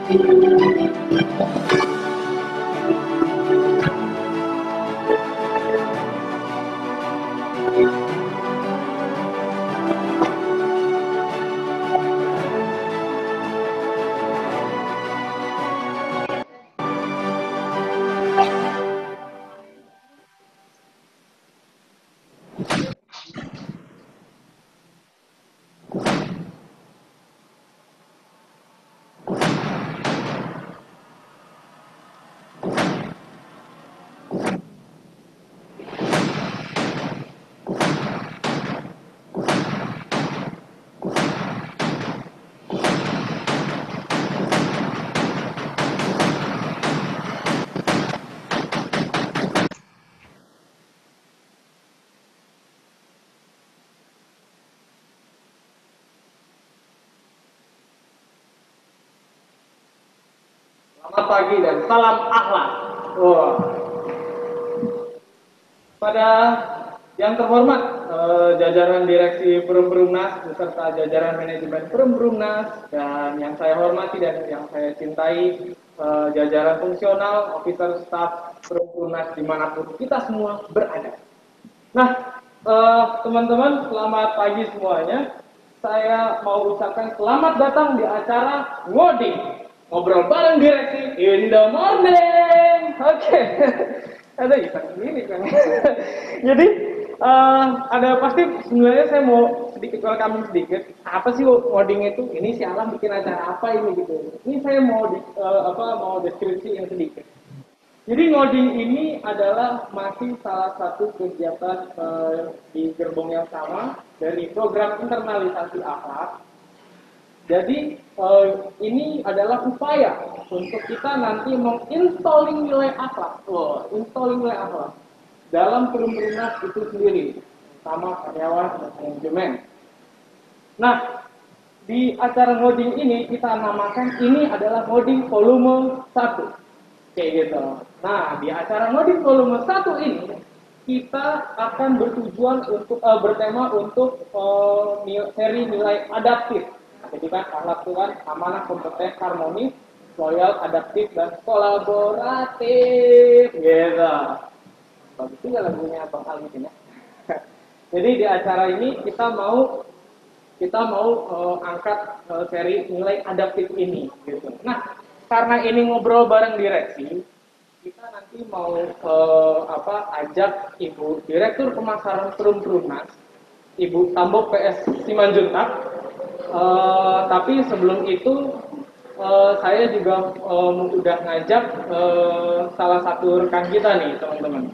Selamat pagi dan salam akhlak. Wah. Pada yang terhormat, jajaran direksi Perumnas beserta jajaran manajemen Perumnas, dan yang saya hormati dan yang saya cintai, jajaran fungsional, officer staff Perumnas dimanapun kita semua berada. Nah, teman-teman, selamat pagi semuanya. Saya mau ucapkan selamat datang di acara ngoding, ngobrol bareng direksi in the morning. Oke. Ada iseng sendiri kan. Jadi ada pasti sebenarnya saya mau sedikit welcome sedikit. Apa sih ngoding itu? Ini si Alam bikin acara apa ini gitu. Ini saya mau mau deskripsiin sedikit. Jadi ngoding ini adalah masih salah satu kegiatan di gerbong yang sama dari program internalisasi akhlak. Jadi ini adalah upaya untuk kita nanti menginstalling nilai akhlak, installing nilai akhlak dalam Perumnas itu sendiri, sama karyawan dan manajemen. Nah, di acara ngoding ini kita namakan ini adalah ngoding volume 1. Kayak gitu. Nah, di acara ngoding volume 1 ini kita akan bertujuan untuk bertema untuk seri nilai adaptif. Jadi kan akhlak itu kan amanah, kompeten, harmonis, loyal, adaptif, dan kolaboratif. Gitu. Bagus juga lagunya Bang Al ya. Jadi di acara ini kita mau angkat seri nilai adaptif ini. Gitu. Nah, karena ini ngobrol bareng direksi, kita nanti mau ajak Ibu Direktur Pemasaran Perumnas, Ibu Tambok PS Simanjuntak. Tapi sebelum itu saya juga udah ngajak salah satu rekan kita nih teman-teman,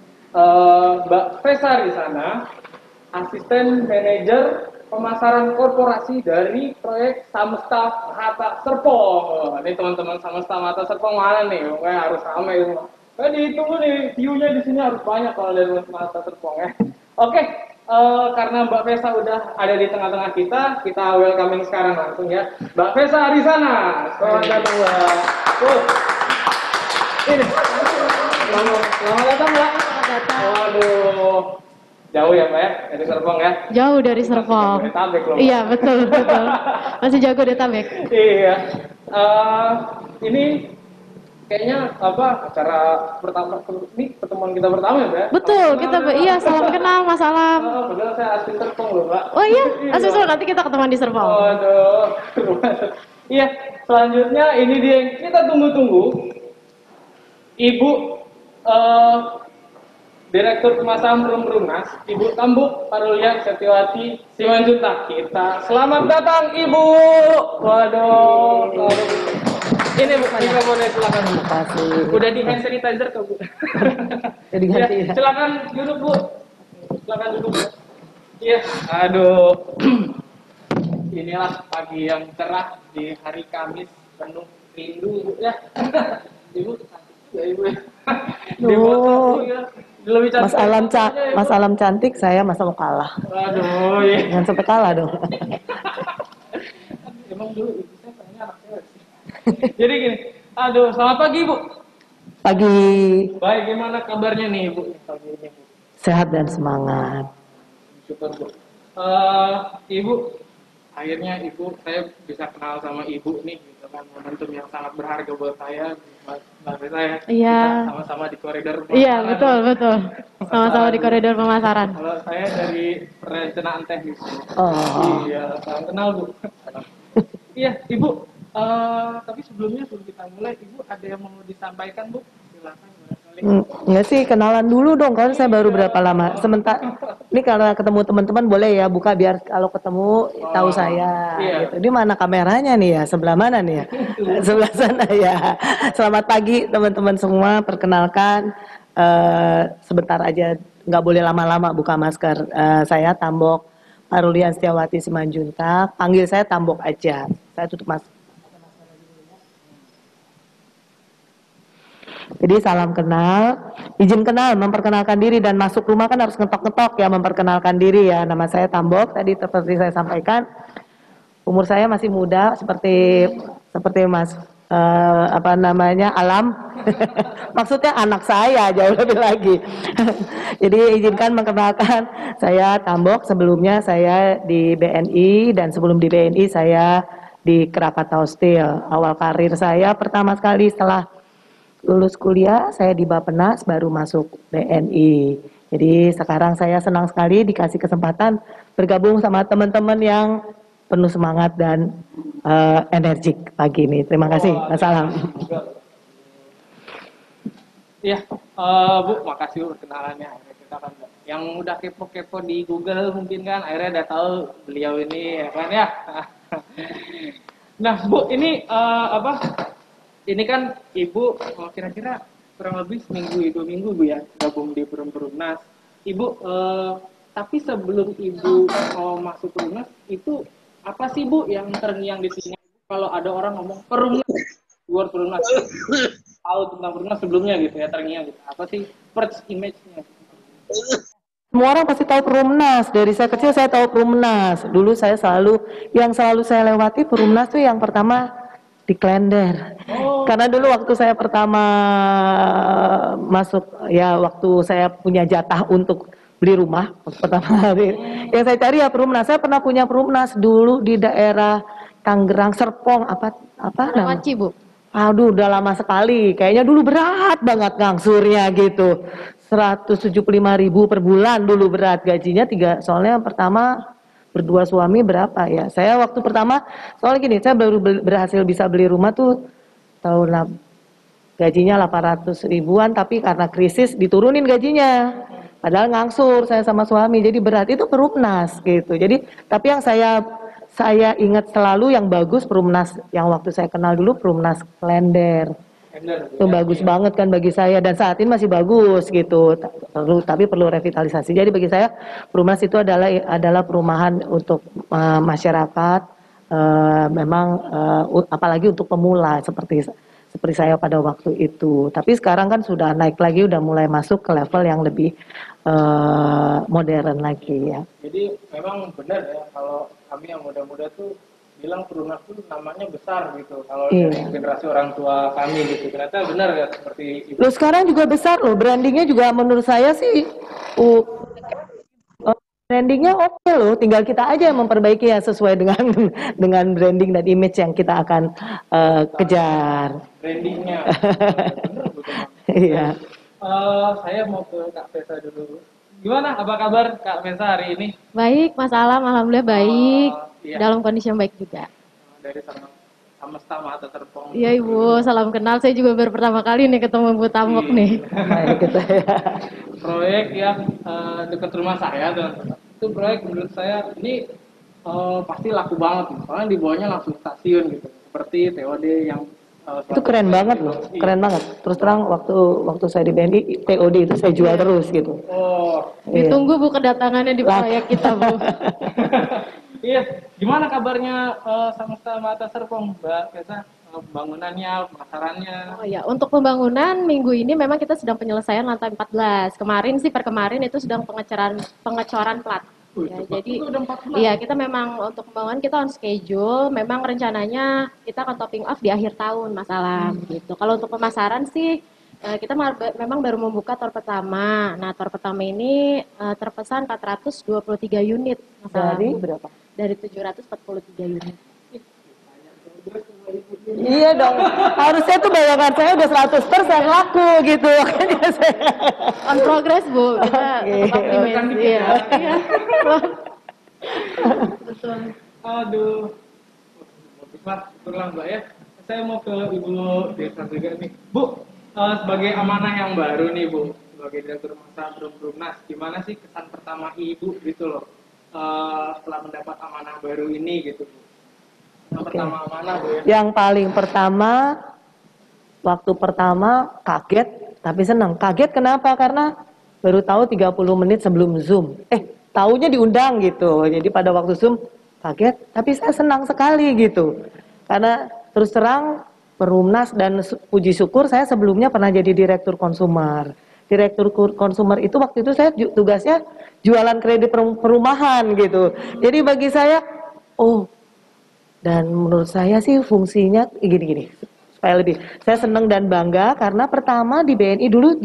Mbak Vesa di sana, asisten manajer pemasaran korporasi dari proyek Samsta Mata Serpong. Ini teman-teman Samsta Mata Serpong mana nih? Harus ramai semua. Ditunggu nih, view-nya di sini harus banyak kalau dari Mata Serpong ya. Oke. Karena Mbak Vesa udah ada di tengah-tengah kita welcoming sekarang langsung ya. Mbak Vesa di sana. Selamat datang, Mbak. Ini. Selamat datang, Mbak. Selamat datang. Waduh. Jauh ya, Mbak ya? Dari Serpong ya? Jauh dari Serpong. Iya, betul. Masih Jabodetabek. Iya. Ini kayaknya acara pertama ini pertemuan kita pertama ya, Mbak? Betul, iya salam kenal Mas Alam. Padahal saya asli Serpong loh, Mbak. Oh iya, asli Serpong, nanti kita ketemuan di Serpong. Waduh. Iya, selanjutnya ini dia yang kita tunggu-tunggu. Ibu Direktur Pemasaran Perumnas, Ibu Tambuk Parulian Setiawati Simanjuntak. Kita selamat datang, Ibu. Waduh. Ini Bu, mikrofonnya silakan. Terima kasih. Udah di hand sanitizer ke Bu? Jadi ganti ya. Silakan duduk Bu. Silakan duduk Bu. Iya, aduh. Inilah pagi yang cerah di hari Kamis penuh rindu Bu ya. Ibu cantik ya Ibu. Lebih cantik. Mas Alam cantik, saya masa mau kalah. Aduh, iya. Jangan sampai kalah dong. Emang dulu ibu saya pengennya anak cewek sih. Jadi gini, aduh, selamat pagi Bu. Pagi. Baik, gimana kabarnya nih Bu? Pagi ini Bu. Sehat dan semangat. Syukur Bu. Ibu, akhirnya saya bisa kenal sama ibu nih, gitu kan, momentum yang sangat berharga buat saya, Mbak Reza ya. Iya. Kita sama-sama di koridor pemasaran. Iya, betul, betul. Sama-sama di koridor pemasaran. Kalau saya dari perencanaan teknis. Oh. Iya, salam kenal Bu. Iya, Ibu. Tapi sebelum kita mulai, Ibu ada yang mau disampaikan, Bu? Silakan. Enggak sih, kenalan dulu dong, kan saya baru berapa lama. Sementara ini kalau ketemu teman-teman boleh ya buka biar kalau ketemu tahu saya. Iya. Gitu. Ini mana kameranya nih ya? Sebelah mana nih ya? Sebelah sana ya. Selamat pagi teman-teman semua. Perkenalkan, sebentar aja, nggak boleh lama-lama buka masker. Saya Tambok Arulian Setiawati Simanjuntak. Panggil saya Tambok aja. Saya tutup masker. Jadi salam kenal, izin kenal, memperkenalkan diri dan masuk rumah kan harus ngetok-ngetok ya, memperkenalkan diri ya. Nama saya Tambok, tadi seperti saya sampaikan, umur saya masih muda seperti Mas Alam. Maksudnya anak saya jauh lebih lagi. Jadi izinkan memperkenalkan, saya Tambok, sebelumnya saya di BNI dan sebelum di BNI saya di Krakatau Steel. Awal karir saya pertama sekali setelah lulus kuliah, saya di Bappenas, baru masuk BNI. Jadi sekarang saya senang sekali dikasih kesempatan bergabung sama teman-teman yang penuh semangat dan energik pagi ini. Terima kasih. Wassalam. Iya, Bu, makasih perkenalannya. Kita kan yang udah kepo-kepo di Google mungkin kan akhirnya udah tahu beliau ini ya kan ya. Nah, Bu, ini ini kan Ibu kira-kira kurang lebih seminggu 2 minggu Bu ya gabung di Perumnas. Ibu, tapi sebelum Ibu masuk Perumnas itu apa sih Bu yang terngiang di sini? Kalau ada orang ngomong Perumnas, luar Perumnas, tahu tentang Perumnas sebelumnya gitu ya, terngiang gitu. Apa sih first image-nya? Semua orang pasti tahu Perumnas. Dari saya kecil saya tahu Perumnas. Dulu saya selalu saya lewati Perumnas tuh yang pertama di Klender. Karena dulu waktu saya pertama masuk, ya waktu saya punya jatah untuk beli rumah pertama hari, yang saya cari ya Perumnas. Saya pernah punya Perumnas dulu di daerah Tangerang, Serpong, apa namanya? Bu. Aduh, udah lama sekali. Kayaknya dulu berat banget ngangsurnya gitu. 175.000 per bulan dulu berat gajinya soalnya yang pertama berdua suami berapa ya? Saya waktu pertama, soalnya gini, saya baru berhasil bisa beli rumah tuh tahun gajinya 800 ribuan, tapi karena krisis diturunin gajinya. Padahal ngangsur saya sama suami, jadi berat itu Perumnas gitu. Jadi, tapi yang saya ingat selalu yang bagus Perumnas, yang waktu saya kenal dulu Perumnas Klender. Itu bagus banget kan bagi saya dan saat ini masih bagus gitu, tapi perlu revitalisasi. Jadi bagi saya Perumnas itu adalah perumahan untuk masyarakat, memang apalagi untuk pemula seperti saya pada waktu itu. Tapi sekarang kan sudah naik lagi, udah mulai masuk ke level yang lebih modern lagi ya. Jadi memang benar ya kalau kami yang muda-muda tuh bilang Perumnas itu namanya besar gitu. Kalau dari generasi orang tua kami gitu, ternyata benar ya seperti itu. Loh sekarang juga besar loh, brandingnya juga menurut saya sih brandingnya oke loh, tinggal kita aja yang memperbaiki ya sesuai dengan branding dan image yang kita akan kejar. Brandingnya, benar betul. Iya. Saya mau ke Kak Vesa dulu. Gimana? Apa kabar Kak Vesa hari ini? Baik, Mas Alam, alhamdulillah baik. Iya. Dalam kondisi yang baik juga. Dari Samesta Mata Serpong. Iya Ibu, salam kenal. Saya juga baru pertama kali nih ketemu Bu Tambok nih. Proyek yang dekat rumah saya tuh. Itu proyek menurut saya ini pasti laku banget. Soalnya di bawahnya langsung stasiun gitu. Seperti TOD yang itu keren banget loh, keren banget. Terus terang waktu saya di BNI TOD itu saya jual terus gitu. Oh, ditunggu Bu kedatangannya di proyek kita Bu. Iya, gimana kabarnya Samesta Mata Serpong, Mbak Vesa? Pembangunannya, pemasarannya? Oh ya, untuk pembangunan minggu ini memang kita sedang penyelesaian lantai 14. Kemarin sih per kemarin itu sedang pengecoran plat. Ya, jadi iya kita memang untuk pembangunan kita on schedule. Memang rencananya kita akan topping off di akhir tahun Mas Alam gitu. Kalau untuk pemasaran sih kita memang baru membuka tower pertama. Nah, tower pertama ini terpesan 423 unit. Mas Alam. Dari berapa? dari 743 unit. Iya dong, harusnya tuh bayangan saya udah 100% laku gitu. Makanya saya... On progress Bu, kita tetap optimis. Iya. Iya. Betul. Aduh. Mas, syukurlah Mbak ya. Saya mau ke Ibu Desa juga nih. Bu, sebagai amanah yang baru nih Bu, sebagai Direktur Pemasaran Perumnas, gimana sih kesan pertama Ibu gitu loh, setelah mendapat amanah baru ini gitu Bu? Pertama amanah Bu ya. Yang paling pertama, waktu pertama kaget, tapi senang. Kaget kenapa? Karena baru tahu 30 menit sebelum Zoom. Taunya diundang gitu. Jadi pada waktu Zoom kaget, tapi saya senang sekali gitu. Karena terus terang Perumnas dan puji syukur saya sebelumnya pernah jadi direktur konsumer. Direktur konsumer itu waktu itu saya tugasnya jualan kredit perumahan gitu. Jadi bagi saya, dan menurut saya sih fungsinya gini-gini, supaya lebih, saya senang dan bangga karena pertama di BNI dulu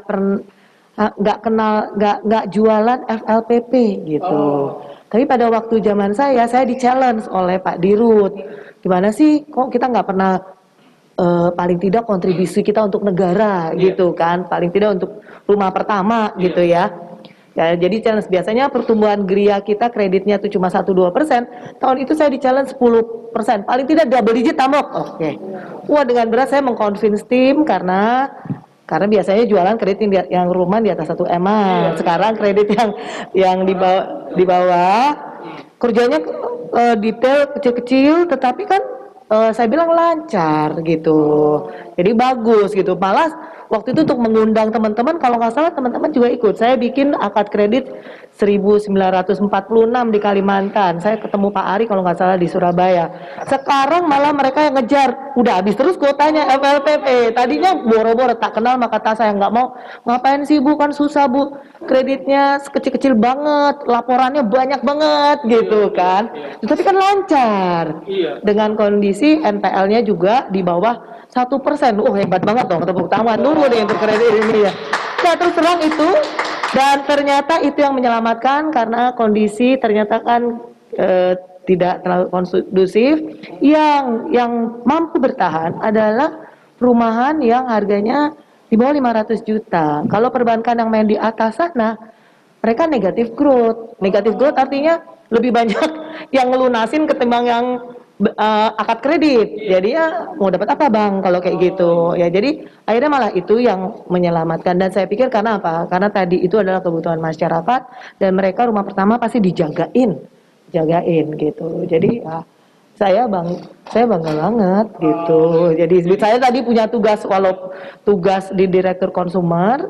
nggak jualan FLPP gitu. Tapi pada waktu zaman saya di challenge oleh Pak Dirut, gimana sih kok kita nggak pernah paling tidak kontribusi kita untuk negara gitu kan, paling tidak untuk rumah pertama gitu ya. Ya, jadi challenge biasanya pertumbuhan geria kita kreditnya itu cuma 1-2%. Tahun itu saya di challenge 10%, paling tidak double digit tambok. Oke. Wah, dengan berat saya mengconvince tim karena biasanya jualan kredit yang rumah di atas 1 M. Sekarang kredit yang di bawah kerjanya detail kecil-kecil, tetapi kan saya bilang lancar gitu. Jadi bagus gitu. Malah waktu itu untuk mengundang teman-teman, kalau nggak salah teman-teman juga ikut. Saya bikin akad kredit 1946 di Kalimantan. Saya ketemu Pak Ari kalau nggak salah di Surabaya. Sekarang malah mereka yang ngejar. Udah habis terus kuotanya FLPP. Tadinya boro-boro tak kenal maka kata saya nggak mau. Ngapain sih Bu, kan susah Bu. Kreditnya kecil-kecil banget, laporannya banyak banget gitu kan. Tapi kan lancar. Dengan kondisi NPL-nya juga di bawah 1%. Hebat banget dong, tepuk tangan dulu deh untuk kredit ini ya. Nah, terus terang itu, dan ternyata itu yang menyelamatkan karena kondisi ternyata kan tidak terlalu kondusif. Yang mampu bertahan adalah perumahan yang harganya di bawah 500 juta. Kalau perbankan yang main di atas sana, mereka negatif growth. Negatif growth artinya lebih banyak yang ngelunasin ketimbang yang akad kredit. Jadi ya mau dapat apa Bang kalau kayak gitu. Ya jadi akhirnya malah itu yang menyelamatkan, dan saya pikir karena apa? Karena tadi itu adalah kebutuhan masyarakat dan mereka rumah pertama pasti jagain gitu. Jadi ya saya bangga banget gitu. Jadi saya tadi punya tugas, walau tugas di direktur konsumer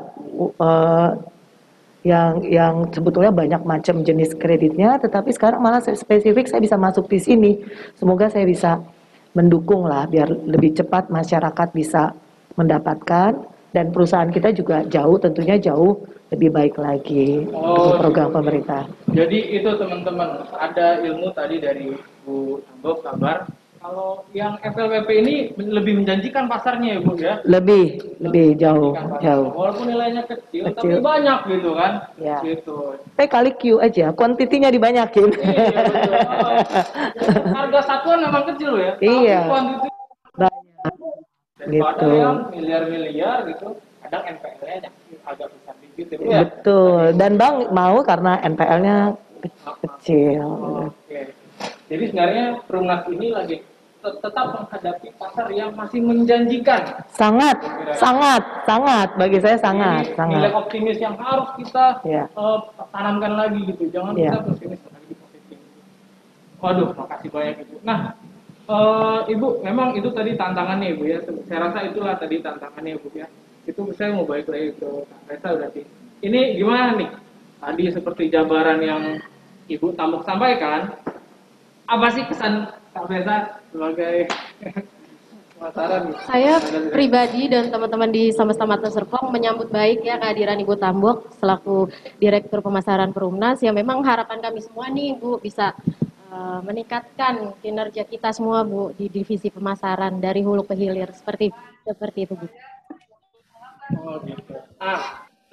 yang sebetulnya banyak macam jenis kreditnya, tetapi sekarang malah spesifik saya bisa masuk di sini. Semoga saya bisa mendukung lah biar lebih cepat masyarakat bisa mendapatkan, dan perusahaan kita juga tentunya jauh lebih baik lagi untuk program pemerintah. Jadi itu teman-teman, ada ilmu tadi dari Bu Ambo kabar. Kalau yang FLPP ini lebih menjanjikan pasarnya ya Bu ya? Lebih jauh. Walaupun nilainya kecil, tapi banyak gitu kan? Ya. Gitu. Kali Q aja, kuantitinya dibanyakin. Iya, betul. Harga satuan memang kecil ya? Iya. Tapi kuantiti banyak. Daripada yang miliar-miliar gitu, kadang NPL-nya agak besar dikit ya? Betul, dan Bang mau karena NPL-nya kecil. Oke. Jadi sebenarnya Perumnas ini lagi tetap menghadapi pasar yang masih menjanjikan. Sangat bagi saya sangat. Nilai optimis yang harus kita tanamkan lagi gitu. Jangan kita pesimis lagi positif. Waduh, makasih banyak Ibu. Nah, Ibu, memang itu tadi tantangannya Ibu ya. Saya rasa itulah tadi tantangannya Ibu ya. Itu saya mau balik lagi ke Kak Resa berarti. Ini gimana nih? Tadi seperti jabaran yang Ibu Tambok sampaikan. Apa sih kesan Kak Resa sebagai pemasaran? Saya pribadi dan teman-teman di Samasta Mata Serpong menyambut baik ya kehadiran Ibu Tambok selaku Direktur Pemasaran Perumnas. Ya memang harapan kami semua nih Bu bisa meningkatkan kinerja kita semua Bu di divisi pemasaran dari hulu ke hilir seperti itu Bu. Oh gitu.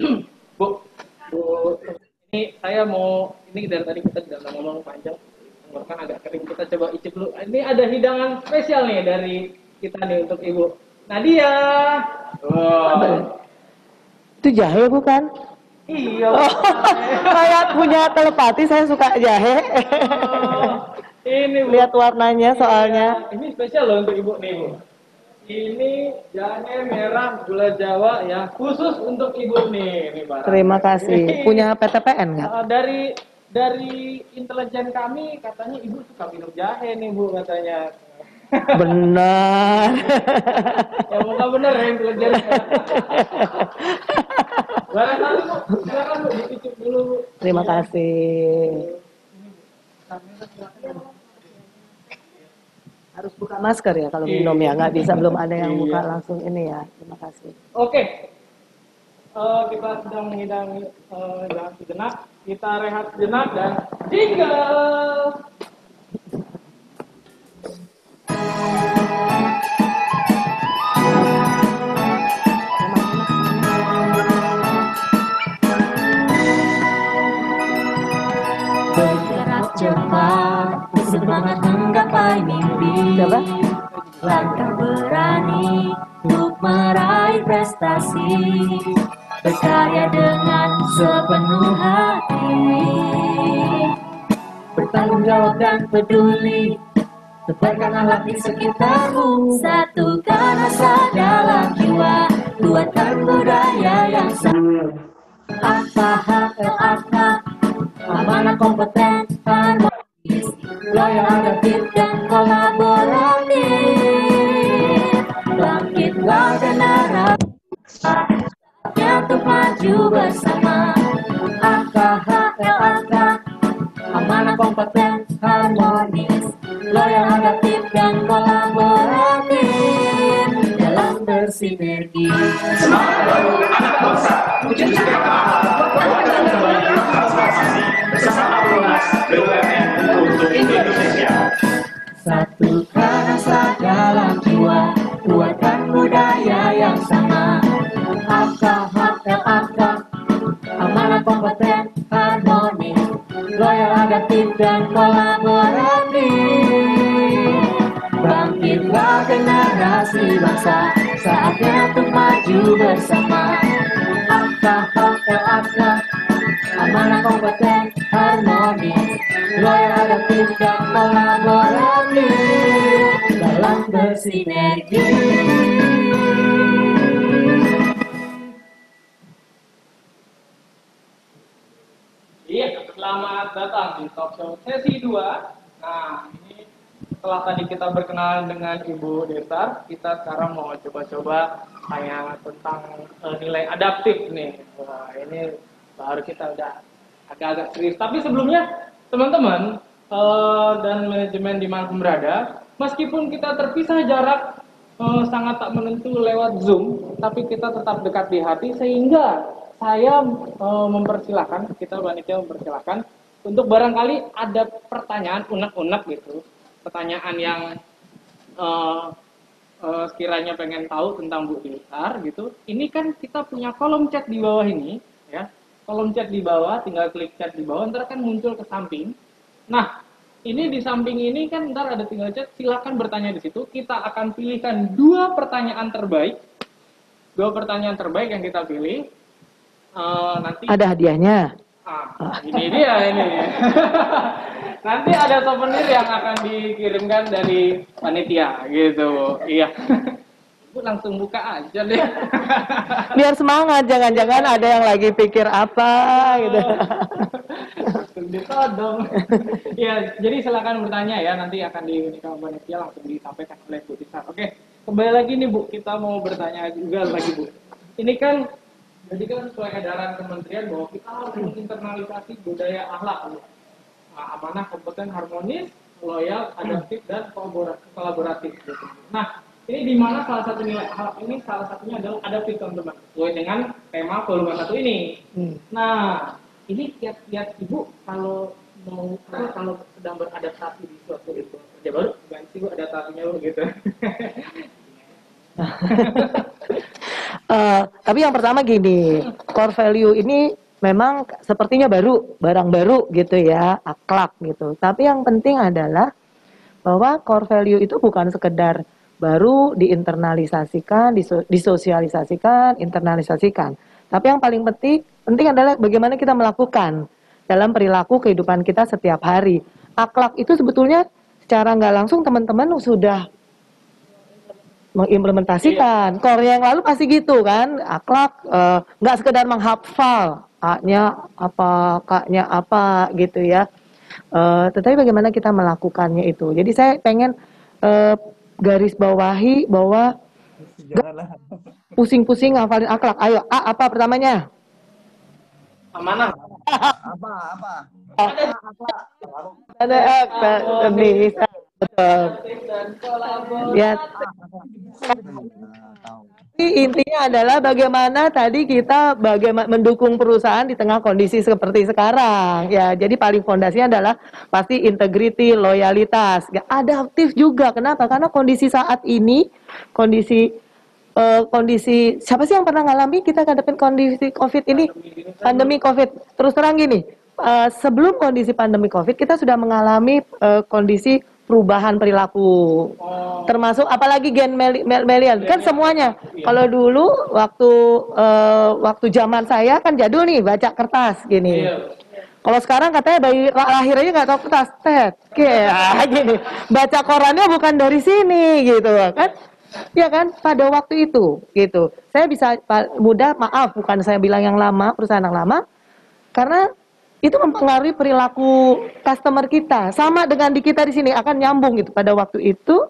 Bu, ini saya mau, ini dari tadi kita sudah ngomong panjang tenggorokan agak kering. Kita coba icip dulu. Ini ada hidangan spesial nih dari kita nih untuk Ibu Nadia. Wow. Itu jahe bukan? Iya. Kayak punya telepati, saya suka jahe. Ini Bu. Lihat warnanya soalnya. Ini spesial loh untuk Ibu nih Bu. Ini jahe merah gula Jawa ya, khusus untuk Ibu nih. Ini barang. Terima kasih. Punya PTPN nggak? Dari intelijen kami katanya Ibu suka minum jahe nih Bu katanya. Benar. Ya bukan benar ya intelijen. Barangkali Bu, silakan Bu dicicip dulu Bu. Terima kasih. Harus buka masker ya kalau minum ya, nggak bisa belum ada yang buka langsung ini ya. Terima kasih. Oke. Kita sedang menghidangi jalan sejenak, kita rehat sejenak dan jingle. Bergerak cepat, semangat menggapai mimpi. Coba. Langkah berani untuk meraih prestasi. Berkarya dengan sepenuh hati. Bertanggung jawab dan peduli. Tebarkan akhlak di sekitarmu. Satukan asa dalam jiwa. Kuatkan budaya yang sama. AKHLAK, amanah, kompeten, harmonis, loyal, adaptif, dan kolaboratif. Bangkitlah generasi untuk maju bersama. AKHLAK, amanah, kompeten, harmonis, loyal, adaptif, dan kolaboratif dalam bersinergi. Semangat baru anak bangsa, menjunjung mahal, perwakilan terbaik transformasi bersama Lunas BUMN untuk Indonesia. Satukan asa dalam jiwa, kuatkan budaya yang sama. AKHLAK, amanah, kompeten, harmonis, loyal, adaptif, dan kolaboratif. Bangkitlah generasi bangsa, saatnya untuk maju bersama. AKHLAK, amanah, kompeten, harmonis, loyal, adaptif, dan kolaboratif dalam bersinergi. Iya, selamat datang di Talk Show sesi 2. Nah, ini setelah tadi kita berkenalan dengan Ibu Desar, kita sekarang mau coba-coba tanya tentang nilai adaptif nih. Wah, ini baru kita udah agak-agak serius. Tapi sebelumnya, teman-teman dan manajemen dimanapun berada, meskipun kita terpisah jarak sangat tak menentu lewat Zoom, tapi kita tetap dekat di hati, sehingga saya mempersilahkan, kita panitia mempersilahkan untuk barangkali ada pertanyaan unek-unek gitu, pertanyaan yang sekiranya pengen tahu tentang Bu Desar gitu. Ini kan kita punya kolom chat di bawah ini, ya. Kolom chat di bawah, tinggal klik chat di bawah, ntar kan muncul ke samping. Nah, ini di samping ini kan ntar ada tinggal chat, silakan bertanya di situ. Kita akan pilihkan dua pertanyaan terbaik yang kita pilih. Nanti Ada hadiahnya. ini dia ini. Nanti ada souvenir yang akan dikirimkan dari panitia gitu. Iya. Bu langsung buka aja deh. Biar semangat, jangan-jangan ada yang lagi pikir apa gitu. Ditodong. Ya, jadi silakan bertanya ya, nanti akan diunikkan panitia langsung disampaikan oleh Bu Desar. Oke, kembali lagi nih Bu, kita mau bertanya juga lagi Bu. Ini kan jadi kan sesuai edaran kementerian bahwa kita harus menginternalisasi budaya akhlak Bu. Nah, amanah, kompeten, harmonis, loyal, adaptif, dan kolaboratif gitu. Nah, ini di mana salah satu nilai akhlak ini salah satunya adalah adaptif teman-teman, sesuai dengan tema volume 1 ini. Nah, ini kiat-kiat Ibu kalau sedang beradaptasi di suatu itu kerja baru, gimana sih Bu adaptasinya Bu gitu? Tapi yang pertama gini, core value ini memang sepertinya baru, barang baru gitu ya, akhlak gitu. Tapi yang penting adalah bahwa core value itu bukan sekedar baru diinternalisasikan, disosialisasikan, internalisasikan. Tapi yang paling penting adalah bagaimana kita melakukan dalam perilaku kehidupan kita setiap hari. Akhlak itu sebetulnya secara nggak langsung teman-teman sudah mengimplementasikan. Core yang lalu pasti gitu kan, akhlak nggak sekedar menghafal A-nya apa, K-nya apa gitu ya. Tetapi bagaimana kita melakukannya itu. Jadi saya pengen garis bawahi bahwa pusing-pusing ngafalin akhlak. Ayo, A apa pertamanya? Amanah. Ada bisa. Betul. Ya. Intinya adalah bagaimana tadi kita mendukung perusahaan di tengah kondisi seperti sekarang. Ya, jadi paling fondasinya adalah pasti integriti, loyalitas, adaptif juga. Kenapa? Karena kondisi saat ini, kondisi siapa sih yang pernah ngalami kita hadapin kondisi COVID ini? Pandemi COVID. Terus terang gini, sebelum kondisi pandemi COVID kita sudah mengalami kondisi perubahan perilaku, termasuk apalagi gen milenial kan semuanya. Kalau dulu waktu zaman saya kan jadul nih baca kertas gini. Kalau sekarang katanya bayi lahir aja nggak tahu kertas, kayak gini. Baca korannya bukan dari sini gitu kan? Ya kan? Pada waktu itu gitu. Saya bisa mudah, maaf bukan saya bilang yang lama, perusahaan yang lama, karena itu mempengaruhi perilaku customer kita. Sama dengan di kita di sini akan nyambung gitu. Pada waktu itu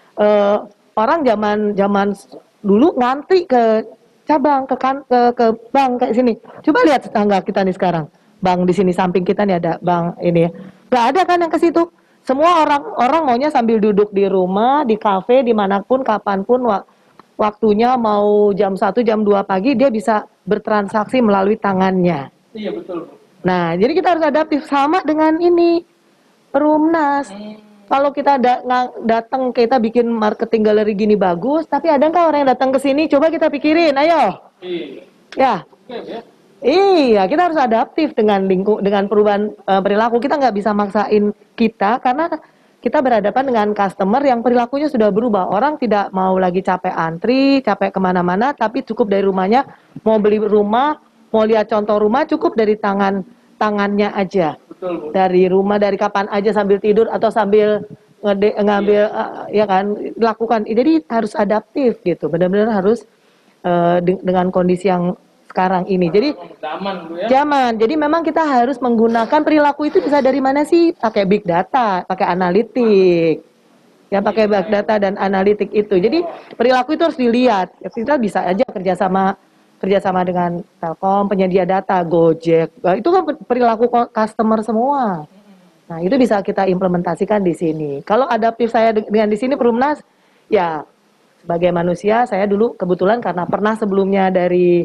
orang zaman dulu ngantri ke cabang, ke bank kayak sini. Coba lihat tetangga kita nih sekarang. Bank di sini samping kita nih ada bank ini. Gak ada kan yang ke situ. Semua orang maunya sambil duduk di rumah, di kafe, dimanapun, kapanpun, waktunya mau jam 1, jam 2 pagi dia bisa bertransaksi melalui tangannya. Iya betul. Nah, jadi kita harus adaptif sama dengan ini Perumnas. Kalau kita datang kita bikin marketing galeri gini bagus, tapi ada nggak orang yang datang ke sini? Coba kita pikirin, ayo. Ya. Iya, kita harus adaptif dengan perubahan perilaku. Kita nggak bisa maksain kita karena kita berhadapan dengan customer yang perilakunya sudah berubah. Orang tidak mau lagi capek antri, capek kemana-mana, tapi cukup dari rumahnya mau beli rumah. Mau lihat contoh rumah cukup dari tangannya aja. Betul. Dari rumah, dari kapan aja sambil tidur atau sambil ngambil ya kan lakukan. Jadi harus adaptif gitu. Benar-benar harus dengan kondisi yang sekarang ini. Jadi zaman. Jadi memang kita harus menggunakan perilaku itu bisa dari mana sih? Pakai big data, pakai analitik. Ya pakai big data dan analitik itu. Jadi perilaku itu harus dilihat. Kita bisa aja kerjasama dengan Telkom, penyedia data, Gojek, itu kan perilaku customer semua. Nah, itu bisa kita implementasikan di sini. Kalau adaptif saya dengan di sini Perumnas, ya sebagai manusia saya dulu kebetulan karena pernah sebelumnya dari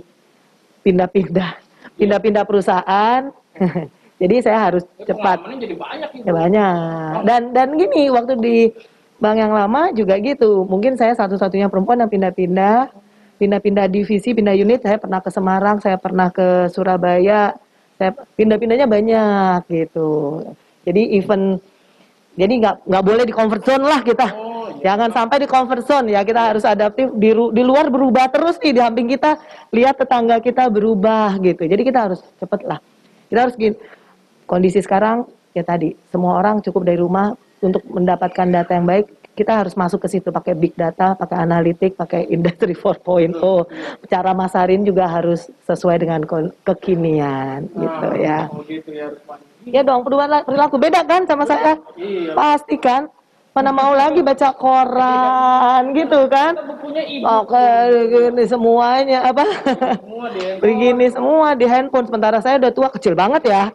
pindah-pindah perusahaan, jadi saya harus cepat. Jadi banyak. Ya, banyak. Dan gini, waktu di bank yang lama juga gitu. Mungkin saya satu-satunya perempuan yang pindah-pindah divisi, pindah unit. Saya pernah ke Semarang, saya pernah ke Surabaya, saya pindah-pindahnya banyak gitu. Jadi jadi nggak boleh di comfort zone lah kita. Jangan sampai di comfort zone ya, kita harus adaptif di luar berubah terus nih, di samping kita lihat tetangga kita berubah gitu. Jadi kita harus cepet lah. Kita harus gini, kondisi sekarang ya tadi semua orang cukup dari rumah untuk mendapatkan data yang baik. Kita harus masuk ke situ pakai big data, pakai analitik, pakai industri 4.0. Cara masarin juga harus sesuai dengan kekinian gitu ya. Ya dong, perubahan perilaku beda kan sama saya? Pasti kan. Mana mau lagi baca koran gitu kan? Oke, gini semuanya apa? Begini semua di handphone. Sementara saya udah tua, kecil banget ya.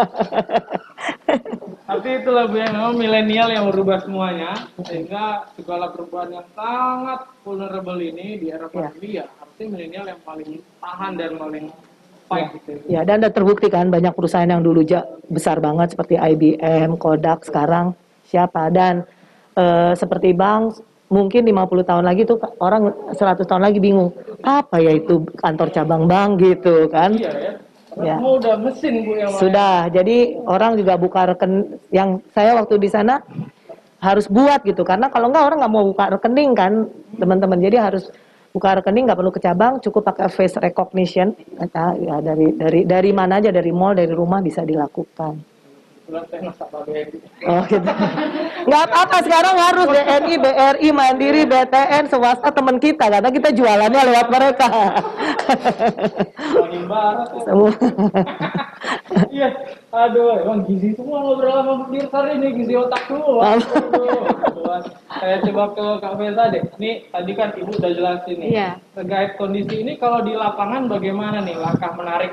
Tapi itulah Bu yang memang milenial yang merubah semuanya, sehingga segala perubahan yang sangat vulnerable ini di era pandemi ya harusnya milenial yang paling tahan dan paling fight gitu. Ya, dan udah terbukti kan banyak perusahaan yang dulu besar banget seperti IBM, Kodak, sekarang siapa, dan seperti bank mungkin 50 tahun lagi tuh orang 100 tahun lagi bingung apa ya itu kantor cabang bank gitu kan. Ya. Semua udah mesin Bu yang Sudah, jadi orang juga buka yang saya waktu di sana harus buat gitu, karena kalau enggak orang nggak mau buka rekening kan teman-teman, jadi harus buka rekening, nggak perlu ke cabang, cukup pakai face recognition, ya, dari mana aja, dari mall, dari rumah bisa dilakukan. Oh gitu. Nggak apa-apa, sekarang harus BNI, BRI, Mandiri, BTN, swasta teman kita, karena kita jualannya lewat mereka. Semua. Iya, aduh, emang gizi semua ngobrol sama Dirtar ini, gizi otak semua. Saya coba ke Kak Veta deh. Nih, tadi kan Ibu udah jelasin nih. Iya. Terkait kondisi ini, kalau di lapangan bagaimana nih langkah menarik?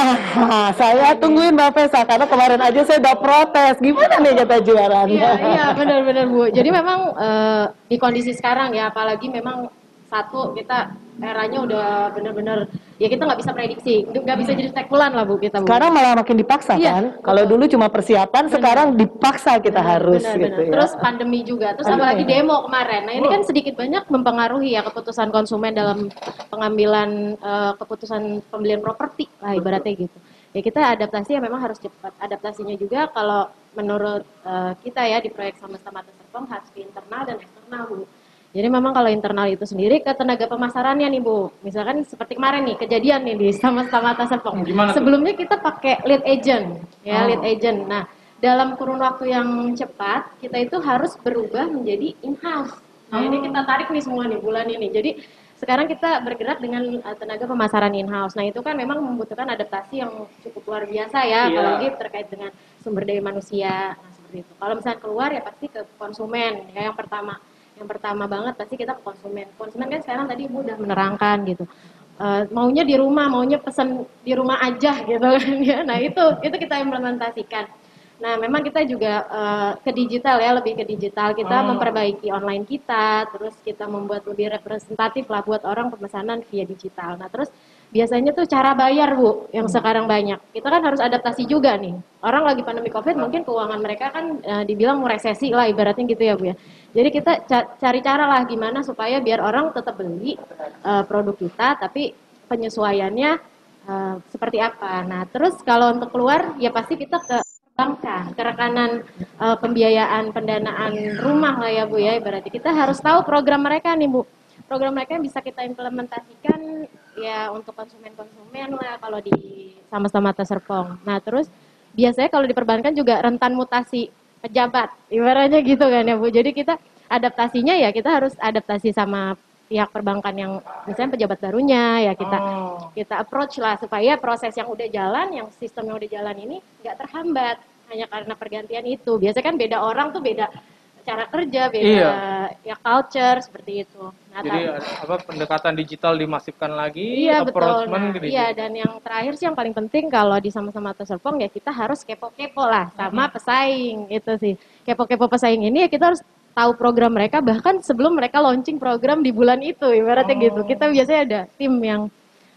Nah, saya tungguin Mbak Vesa, karena kemarin aja saya udah protes. Gimana nih kata juaranya? Iya, benar-benar Bu. Jadi memang di kondisi sekarang ya, apalagi memang satu kita eranya udah benar-benar ya kita nggak bisa prediksi, nggak bisa jadi spekulan lah Bu kita Bu. Sekarang malah makin dipaksa Iya, kan? Kalau dulu cuma persiapan, sekarang dipaksa kita harus gitu ya. Terus pandemi juga, terus apalagi demo kemarin. Nah ini kan sedikit banyak mempengaruhi ya keputusan konsumen dalam pengambilan keputusan pembelian properti lah ibaratnya gitu. Ya kita adaptasi ya memang harus cepat. Adaptasinya juga kalau menurut kita ya di proyek Samasta Mata Serpong harus ke internal dan eksternal Bu. Jadi memang kalau internal itu sendiri ke tenaga pemasarannya nih Bu. Misalkan seperti kemarin nih kejadian nih di Samasta Mata Serpong. Sebelumnya kita pakai lead agent ya, lead agent. Nah, dalam kurun waktu yang cepat kita itu harus berubah menjadi in-house. Nah, ini kita tarik nih semua nih bulan ini. Jadi sekarang kita bergerak dengan tenaga pemasaran in-house. Nah, itu kan memang membutuhkan adaptasi yang cukup luar biasa ya, apalagi terkait dengan sumber daya manusia. Nah, seperti itu. Kalau misalnya keluar ya pasti ke konsumen ya yang pertama. Yang pertama banget pasti kita ke konsumen. Konsumen kan sekarang tadi Ibu udah menerangkan gitu. Maunya di rumah, maunya pesan di rumah aja gitu kan ya. Nah, itu kita implementasikan. Nah, memang kita juga ke digital ya, lebih ke digital. Kita memperbaiki online kita, terus kita membuat lebih representatif lah buat orang pemesanan via digital. Nah, terus biasanya tuh cara bayar Bu, yang sekarang banyak. Kita kan harus adaptasi juga nih. Orang lagi pandemi COVID mungkin keuangan mereka kan dibilang mau resesi lah ibaratnya gitu ya Bu ya. Jadi kita cari cara lah gimana supaya biar orang tetap beli produk kita, tapi penyesuaiannya seperti apa. Nah, terus kalau untuk keluar ya pasti kita ke perbankan, ke rekanan pembiayaan pendanaan rumah lah ya Bu ya, ibaratnya kita harus tahu program mereka nih Bu. Program mereka yang bisa kita implementasikan ya untuk konsumen-konsumen lah kalau di Samasta Mata Serpong. Nah, terus biasanya kalau di perbankan juga rentan mutasi pejabat, ibaratnya gitu kan ya Bu. Jadi kita adaptasinya ya kita harus adaptasi sama pihak perbankan yang misalnya pejabat barunya ya kita approach lah supaya proses yang udah jalan, yang sistem yang udah jalan ini nggak terhambat hanya karena pergantian itu. Biasanya kan beda orang tuh beda cara kerja, beda ya culture seperti itu. Nah, jadi pendekatan digital dimasifkan lagi, iya betul. Nah, gitu. Iya, dan yang terakhir sih yang paling penting kalau di Sama-sama Mata Serpong ya kita harus kepo-kepo lah sama pesaing itu sih. Kepo-kepo pesaing ini ya kita harus tahu program mereka bahkan sebelum mereka launching program di bulan itu ibaratnya gitu. Kita biasanya ada tim yang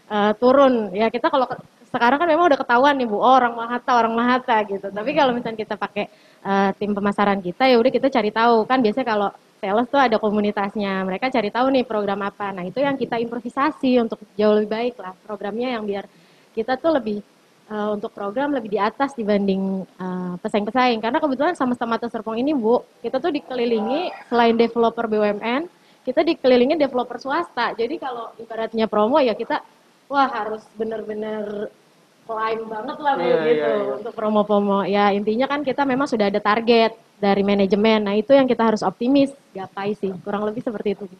turun ya kita kalau sekarang kan memang udah ketahuan nih Bu, orang Mahata gitu. Tapi kalau misalnya kita pakai tim pemasaran kita ya udah kita cari tahu kan biasanya kalau sales tuh ada komunitasnya, mereka cari tahu nih program apa. Nah itu yang kita improvisasi untuk jauh lebih baik lah programnya yang biar kita tuh lebih untuk program lebih di atas dibanding pesaing-pesaing. Karena kebetulan Sama-sama Mata Serpong ini Bu, kita tuh dikelilingi selain developer BUMN, kita dikelilingi developer swasta. Jadi kalau ibaratnya promo ya kita wah harus bener-bener climb banget lah Bu gitu untuk promo-promo. Ya intinya kan kita memang sudah ada target dari manajemen. Nah itu yang kita harus optimis, gapai sih. Kurang lebih seperti itu.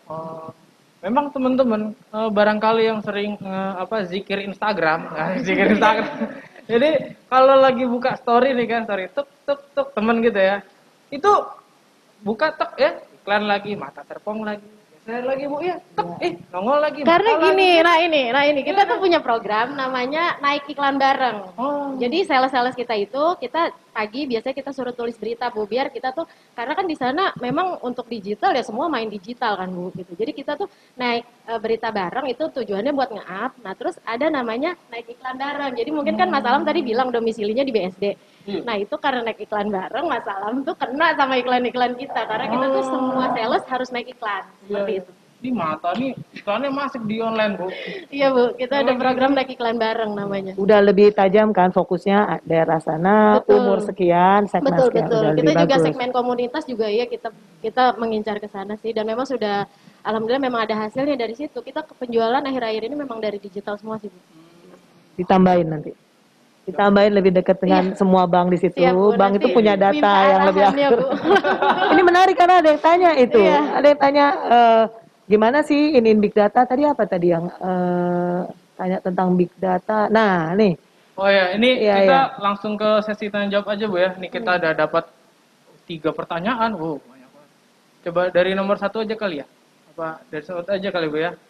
Memang teman-teman barangkali yang sering zikir Instagram, zikir Instagram. Jadi kalau lagi buka story nih kan, story tuk temen gitu ya. Itu buka tek ya, iklan lagi, Mata Serpong lagi. Saya lagi Bu ya, nongol lagi. Karena gini, lagi. nah ini kita tuh punya program namanya naik iklan bareng. Jadi sales-sales kita itu kita pagi biasanya kita suruh tulis berita Bu, biar kita tuh karena kan di sana memang untuk digital ya semua main digital kan Bu gitu. Jadi kita tuh naik berita bareng itu tujuannya buat nge-up. Nah, terus ada namanya naik iklan bareng. Jadi mungkin kan Mas Alam tadi bilang domisilinya di BSD. Nah, itu karena naik iklan bareng Mas Alam tuh kena sama iklan-iklan kita karena kita tuh semua sales harus naik iklan. Seperti itu. Ini mata nih iklannya masuk di online, Bu. Iya Bu, kita ada program naik iklan bareng namanya. Udah lebih tajam kan fokusnya daerah sana, Betul. umur sekian, segmen Betul sekian, betul. udah Kita lebih juga bagus. segmen komunitas juga ya kita mengincar ke sana sih dan memang sudah alhamdulillah memang ada hasilnya dari situ. Kita penjualan akhir-akhir ini memang dari digital semua sih Bu. Ditambahin nanti. Ditambahin lebih dekat dengan semua bank di situ. Siap, Bu. Bank Nanti itu punya data minta yang lebih arahannya, Bu. Ini menarik karena ada yang tanya itu. Iya. Ada yang tanya gimana sih ini big data tadi apa tadi yang tanya tentang big data. Nah, nih. Oh ya, ini Iya, kita iya. langsung ke sesi tanya jawab aja Bu ya. Ini kita ada dapat 3 pertanyaan. Wow, banyak banget. Coba dari nomor 1 aja kali ya. Apa dari 1 aja kali Bu ya.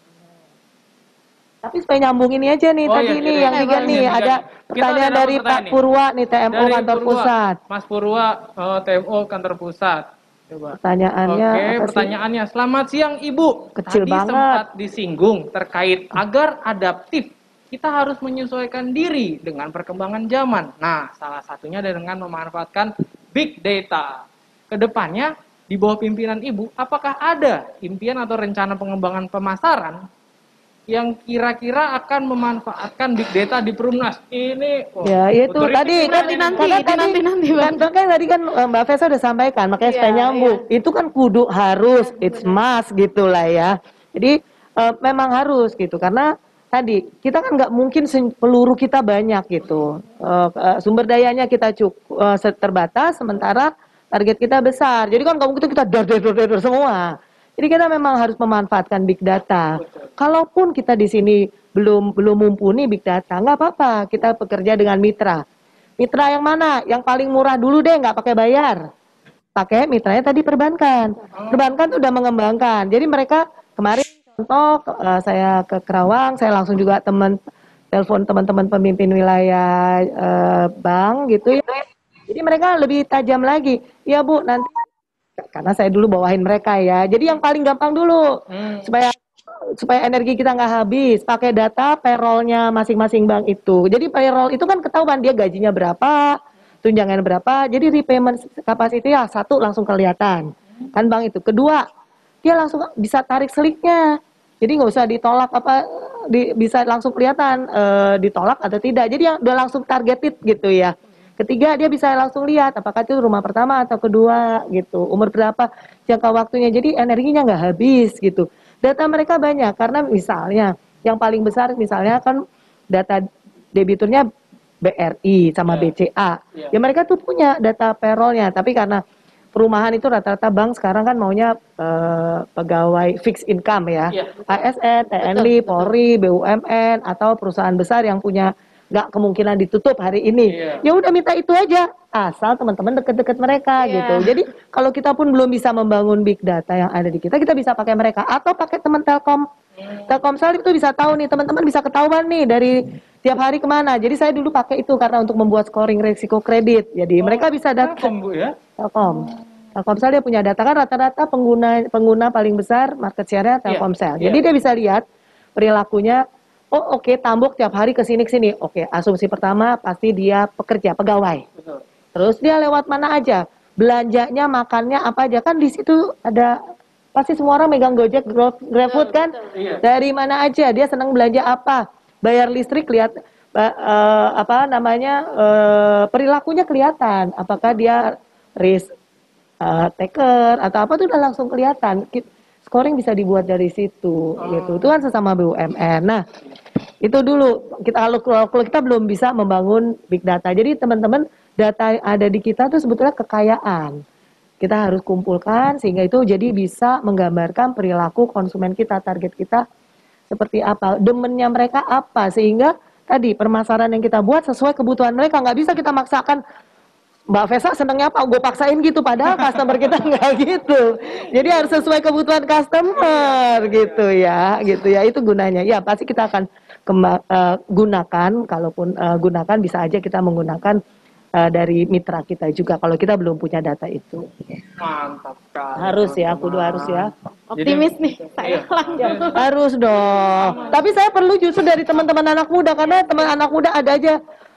Tapi supaya nyambung ini aja nih Oh, tadi iya, nih iya, yang iya, tiga iya, nih iya, ada iya. Kita pertanyaan ada dari pertanyaan Pak nih. Purwa nih TMO Dari kantor Purwa. pusat. Mas Purwa, TMO kantor pusat. Coba. Pertanyaannya Oke, apa sih? pertanyaannya. Selamat siang Ibu. Kecil Tadi banget. sempat disinggung terkait agar adaptif. Kita harus menyesuaikan diri dengan perkembangan zaman. Nah, salah satunya dengan memanfaatkan big data. Kedepannya, di bawah pimpinan Ibu, apakah ada impian atau rencana pengembangan pemasaran yang kira-kira akan memanfaatkan big data di Perumnas? Ini, Ya, itu Bu Turis tadi ini kan benar ini, Bu. nanti, Bang. kan tadi kan Mbak Fesa udah sampaikan, makanya Iya, supaya nyambung. Itu kan kudu harus, it's must gitu lah ya. Jadi memang harus gitu karena tadi kita kan nggak mungkin peluru kita banyak gitu. Sumber dayanya kita terbatas, sementara target kita besar. Jadi kan nggak mungkin kita dar semua. Jadi kita memang harus memanfaatkan big data. Kalaupun kita di sini belum mumpuni big data, nggak apa-apa. Kita bekerja dengan mitra. Mitra yang mana? Yang paling murah dulu deh, nggak pakai bayar. Pakai mitranya tadi perbankan. Perbankan tuh udah mengembangkan. Jadi mereka kemarin contoh saya ke Kerawang, saya langsung juga telepon teman-teman pemimpin wilayah bank gitu ya. Jadi mereka lebih tajam lagi. Ya Bu, nanti karena saya dulu bawahin mereka ya. Jadi yang paling gampang dulu supaya energi kita nggak habis, pakai data payrollnya masing-masing bank itu. Jadi payroll itu kan ketahuan dia gajinya berapa, tunjangan berapa. Jadi repayment capacity ya satu langsung kelihatan kan bank itu. Kedua dia langsung bisa tarik seliknya. Jadi nggak usah ditolak bisa langsung kelihatan ditolak atau tidak. Jadi yang udah langsung targeted gitu ya. Ketiga dia bisa langsung lihat apakah itu rumah pertama atau kedua gitu, umur berapa, jangka waktunya. Jadi energinya nggak habis gitu. Data mereka banyak karena misalnya yang paling besar misalnya kan data debiturnya BRI sama BCA. Ya mereka tuh punya data payrollnya, tapi karena perumahan itu rata-rata bank sekarang kan maunya pegawai fixed income ya, ASN, TNI, Polri, BUMN atau perusahaan besar yang punya nggak kemungkinan ditutup hari ini. Ya udah minta itu aja, asal teman-teman deket-deket mereka gitu. Jadi kalau kita pun belum bisa membangun big data yang ada di kita bisa pakai mereka atau pakai teman Telkom. Telkomsel itu bisa tahu nih teman-teman, bisa ketahuan nih dari tiap hari kemana. Jadi saya dulu pakai itu karena untuk membuat scoring risiko kredit. Jadi mereka bisa Telkom Bu ya? Telkom. Telkomsel dia punya data kan rata-rata pengguna paling besar market share-nya Telkomsel. Jadi dia bisa lihat perilakunya. Oh oke, Tambok tiap hari kesini. Oke, asumsi pertama pasti dia pekerja, pegawai. Betul. Terus dia lewat mana aja, belanjanya, makannya apa aja kan di situ ada. Pasti semua orang megang Gojek, GrabFood kan. Dari mana aja, dia senang belanja apa, bayar listrik lihat perilakunya kelihatan. Apakah dia risk taker atau apa tuh udah langsung kelihatan. Scoring bisa dibuat dari situ gitu. Itu kan sesama BUMN. Nah, itu dulu kalau kita belum bisa membangun big data. Jadi teman-teman, data yang ada di kita tuh sebetulnya kekayaan. Kita harus kumpulkan sehingga itu jadi bisa menggambarkan perilaku konsumen kita, target kita seperti apa, demennya mereka apa, sehingga tadi permasalahan yang kita buat sesuai kebutuhan mereka. Nggak bisa kita maksakan Mbak Fesa senengnya apa, gue paksain gitu, padahal customer kita nggak gitu. Jadi harus sesuai kebutuhan customer gitu ya, itu gunanya. Ya pasti kita akan gunakan, kalaupun gunakan bisa aja kita menggunakan dari mitra kita juga kalau kita belum punya data itu. Mantap sekali. Harus ya, kudu harus ya. Optimis nih, saya lanjut. Harus dong. Tapi saya perlu justru dari teman-teman anak muda, karena teman anak muda ada aja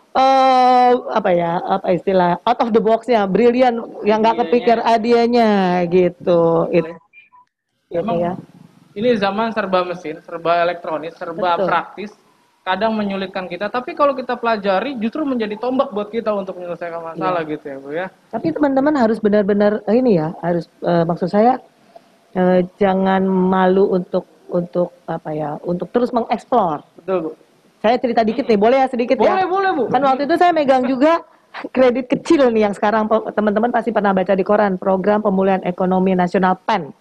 apa istilah out of the box-nya, brilian yang nggak kepikir ideanya gitu. Itu Emang ya. ini zaman serba mesin, serba elektronik, serba Betul. praktis, kadang menyulitkan kita. Tapi kalau kita pelajari, justru menjadi tombak buat kita untuk menyelesaikan masalah gitu ya Bu ya. Tapi teman-teman harus benar-benar ini ya, harus maksud saya jangan malu untuk apa ya, untuk terus mengeksplor. Betul Bu. Saya cerita dikit nih, boleh ya sedikit ya? Boleh Bu. Kan waktu itu saya megang juga kredit kecil nih yang sekarang teman-teman pasti pernah baca di koran, program pemulihan ekonomi nasional PEN.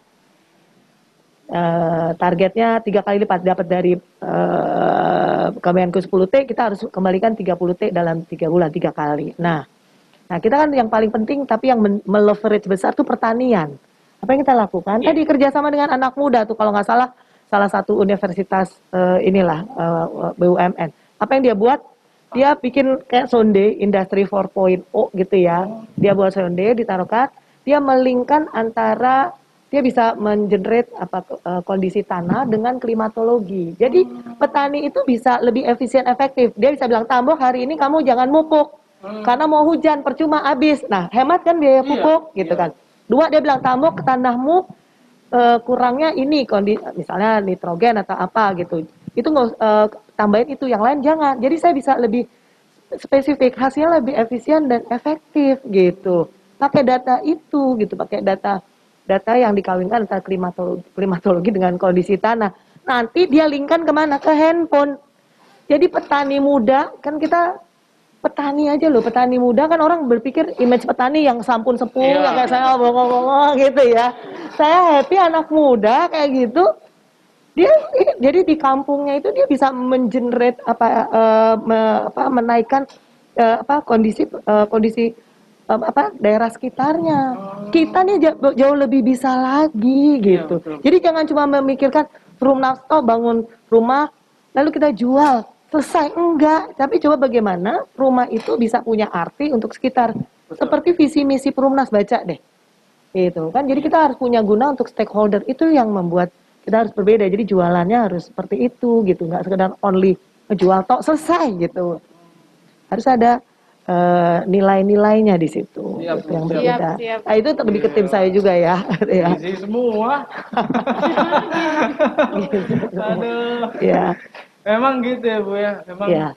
Targetnya 3 kali lipat dapat dari Kemenku 10T, kita harus kembalikan 30T dalam 3 bulan 3 kali. Nah kita kan yang paling penting tapi yang meleverage besar tuh pertanian. Apa yang kita lakukan? Tadi kerjasama dengan anak muda tuh kalau nggak salah satu universitas BUMN. Apa yang dia buat? Dia bikin kayak sonde industri 4.0 gitu ya. Dia buat sonde ditaruhkan, dia melingkan antara dia bisa mengenerate kondisi tanah dengan klimatologi. Jadi petani itu bisa lebih efisien efektif. Dia bisa bilang, Tambok hari ini kamu jangan mupuk karena mau hujan percuma habis. Nah hemat kan biaya pupuk gitu kan. 2 dia bilang Tambok tanahmu kurangnya ini misalnya nitrogen atau apa gitu. Itu nggak tambahin itu, yang lain jangan. Jadi saya bisa lebih spesifik, hasilnya lebih efisien dan efektif gitu. Pakai data itu gitu, pakai data yang dikawinkan antara klimatologi dengan kondisi tanah. Nanti dia linkkan kemana? Ke handphone. Jadi petani muda, kan kita petani aja loh, petani muda kan orang berpikir image petani yang sampun sepuh, yang kayak saya ngomong-ngomong gitu ya. Saya happy anak muda kayak gitu. Dia jadi di kampungnya itu dia bisa mengenerate menaikkan kondisi daerah sekitarnya. Kita nih jauh lebih bisa lagi gitu. Jadi jangan cuma memikirkan Perumnas bangun rumah lalu kita jual selesai, enggak. Tapi coba bagaimana rumah itu bisa punya arti untuk sekitar. Seperti visi misi Perumnas, baca deh. Gitu kan. Jadi kita harus punya guna untuk stakeholder, itu yang membuat kita harus berbeda. Jadi jualannya harus seperti itu gitu, nggak sekedar only ngejual tok selesai gitu. Harus ada nilai-nilainya di situ. Siap, gitu, yang siap. berbeda. Siap. Nah, itu lebih ke tim saya juga ya. ya. Isi semua. Aduh. Ya. Memang gitu ya Bu ya. Memang Ya.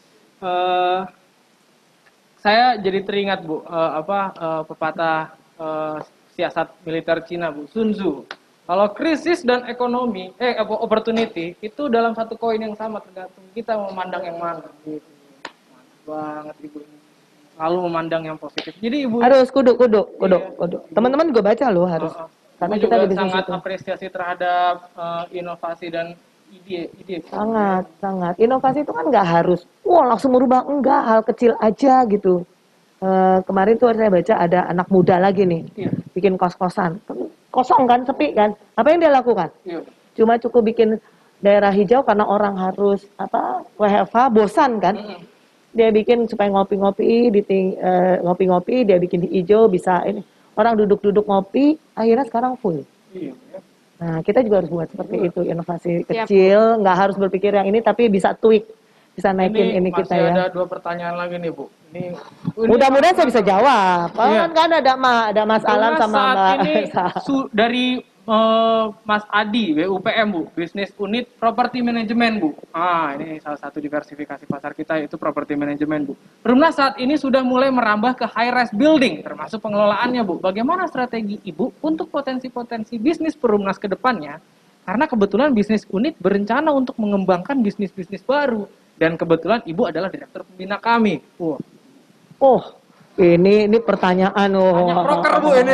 saya jadi teringat Bu, pepatah siasat militer Cina Bu, Sun Tzu. Kalau krisis dan ekonomi, opportunity itu dalam satu koin yang sama, tergantung kita memandang yang mana. Gitu. Mantap banget Ibu. Lalu memandang yang positif. Jadi Ibu Harus kudu. Iya. Teman-teman gue baca loh harus. Karena Ibu kita juga di bisnis sangat itu. apresiasi terhadap inovasi dan ide. Sangat. Inovasi itu kan nggak harus, langsung merubah, enggak, hal kecil aja gitu. Kemarin tuh saya baca ada anak muda lagi nih, Iya. bikin kos-kosan. Kosong kan, sepi kan. Apa yang dia lakukan? Iya. Cuma cukup bikin daerah hijau karena orang harus WFH, bosan kan. Dia bikin supaya ngopi-ngopi, dia bikin hijau, bisa ini. Orang duduk-duduk ngopi, akhirnya sekarang full. Iya. Nah, kita juga harus buat seperti itu, inovasi kecil, nggak harus berpikir yang ini, tapi bisa tweak, bisa naikin ini kita masih ya. ada 2 pertanyaan lagi nih Bu. Ini Mudah-mudahan saya bisa jawab. Iya. Kan ada Mas Alan Karena sama saat Mbak ini Elsa. dari Mas Adi, BUPM Bu, Business Unit Property Management Bu. Ini salah satu diversifikasi pasar kita, yaitu Property Management Bu. Perumnas saat ini sudah mulai merambah ke high-rise building, termasuk pengelolaannya Bu. Bagaimana strategi Ibu untuk potensi-potensi bisnis Perumnas ke depannya? Karena kebetulan bisnis unit berencana untuk mengembangkan bisnis-bisnis baru. Dan kebetulan Ibu adalah direktur pembina kami. Ini pertanyaan. Hanya broker Bu ini.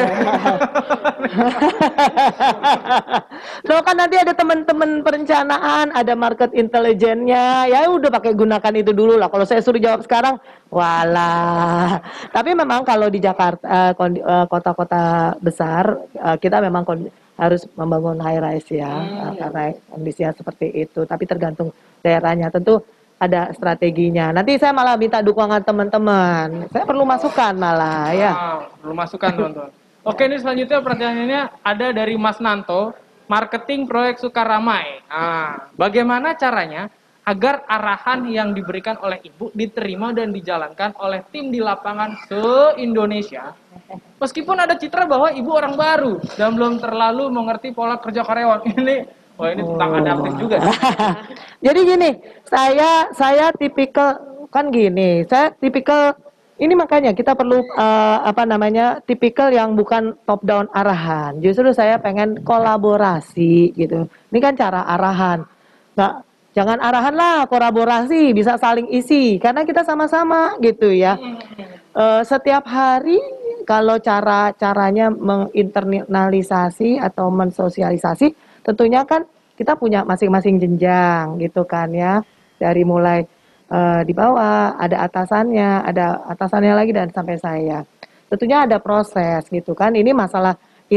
Loh kan nanti ada teman-teman perencanaan, ada market intelligence-nya. Ya udah pakai gunakan itu dulu lah. Kalau saya suruh jawab sekarang, walah. Tapi memang kalau di Jakarta, kota-kota besar, kita memang harus membangun high rise ya. Karena kondisinya seperti itu. Tapi tergantung daerahnya. Tentu ada strateginya. Nanti saya malah minta dukungan teman-teman. Saya perlu masukan malah ya. Perlu masukan teman-teman. Oke, ini selanjutnya pertanyaannya ada dari Mas Nanto, marketing proyek Sukaramai. Bagaimana caranya agar arahan yang diberikan oleh Ibu diterima dan dijalankan oleh tim di lapangan se-Indonesia? Meskipun ada citra bahwa Ibu orang baru dan belum terlalu mengerti pola kerja karyawan. Ini Oh, ini tentang adaptif juga. Jadi gini, saya tipikal kan gini, saya tipikal ini makanya kita perlu tipikal yang bukan top down arahan. Justru saya pengen kolaborasi gitu. Ini kan cara arahan. Nggak, jangan arahan lah, kolaborasi bisa saling isi karena kita sama-sama gitu ya. Setiap hari kalau caranya menginternalisasi atau mensosialisasi, tentunya kan kita punya masing-masing jenjang gitu kan ya. Dari mulai di bawah, ada atasannya lagi dan sampai saya. Tentunya ada proses gitu kan. Ini masalah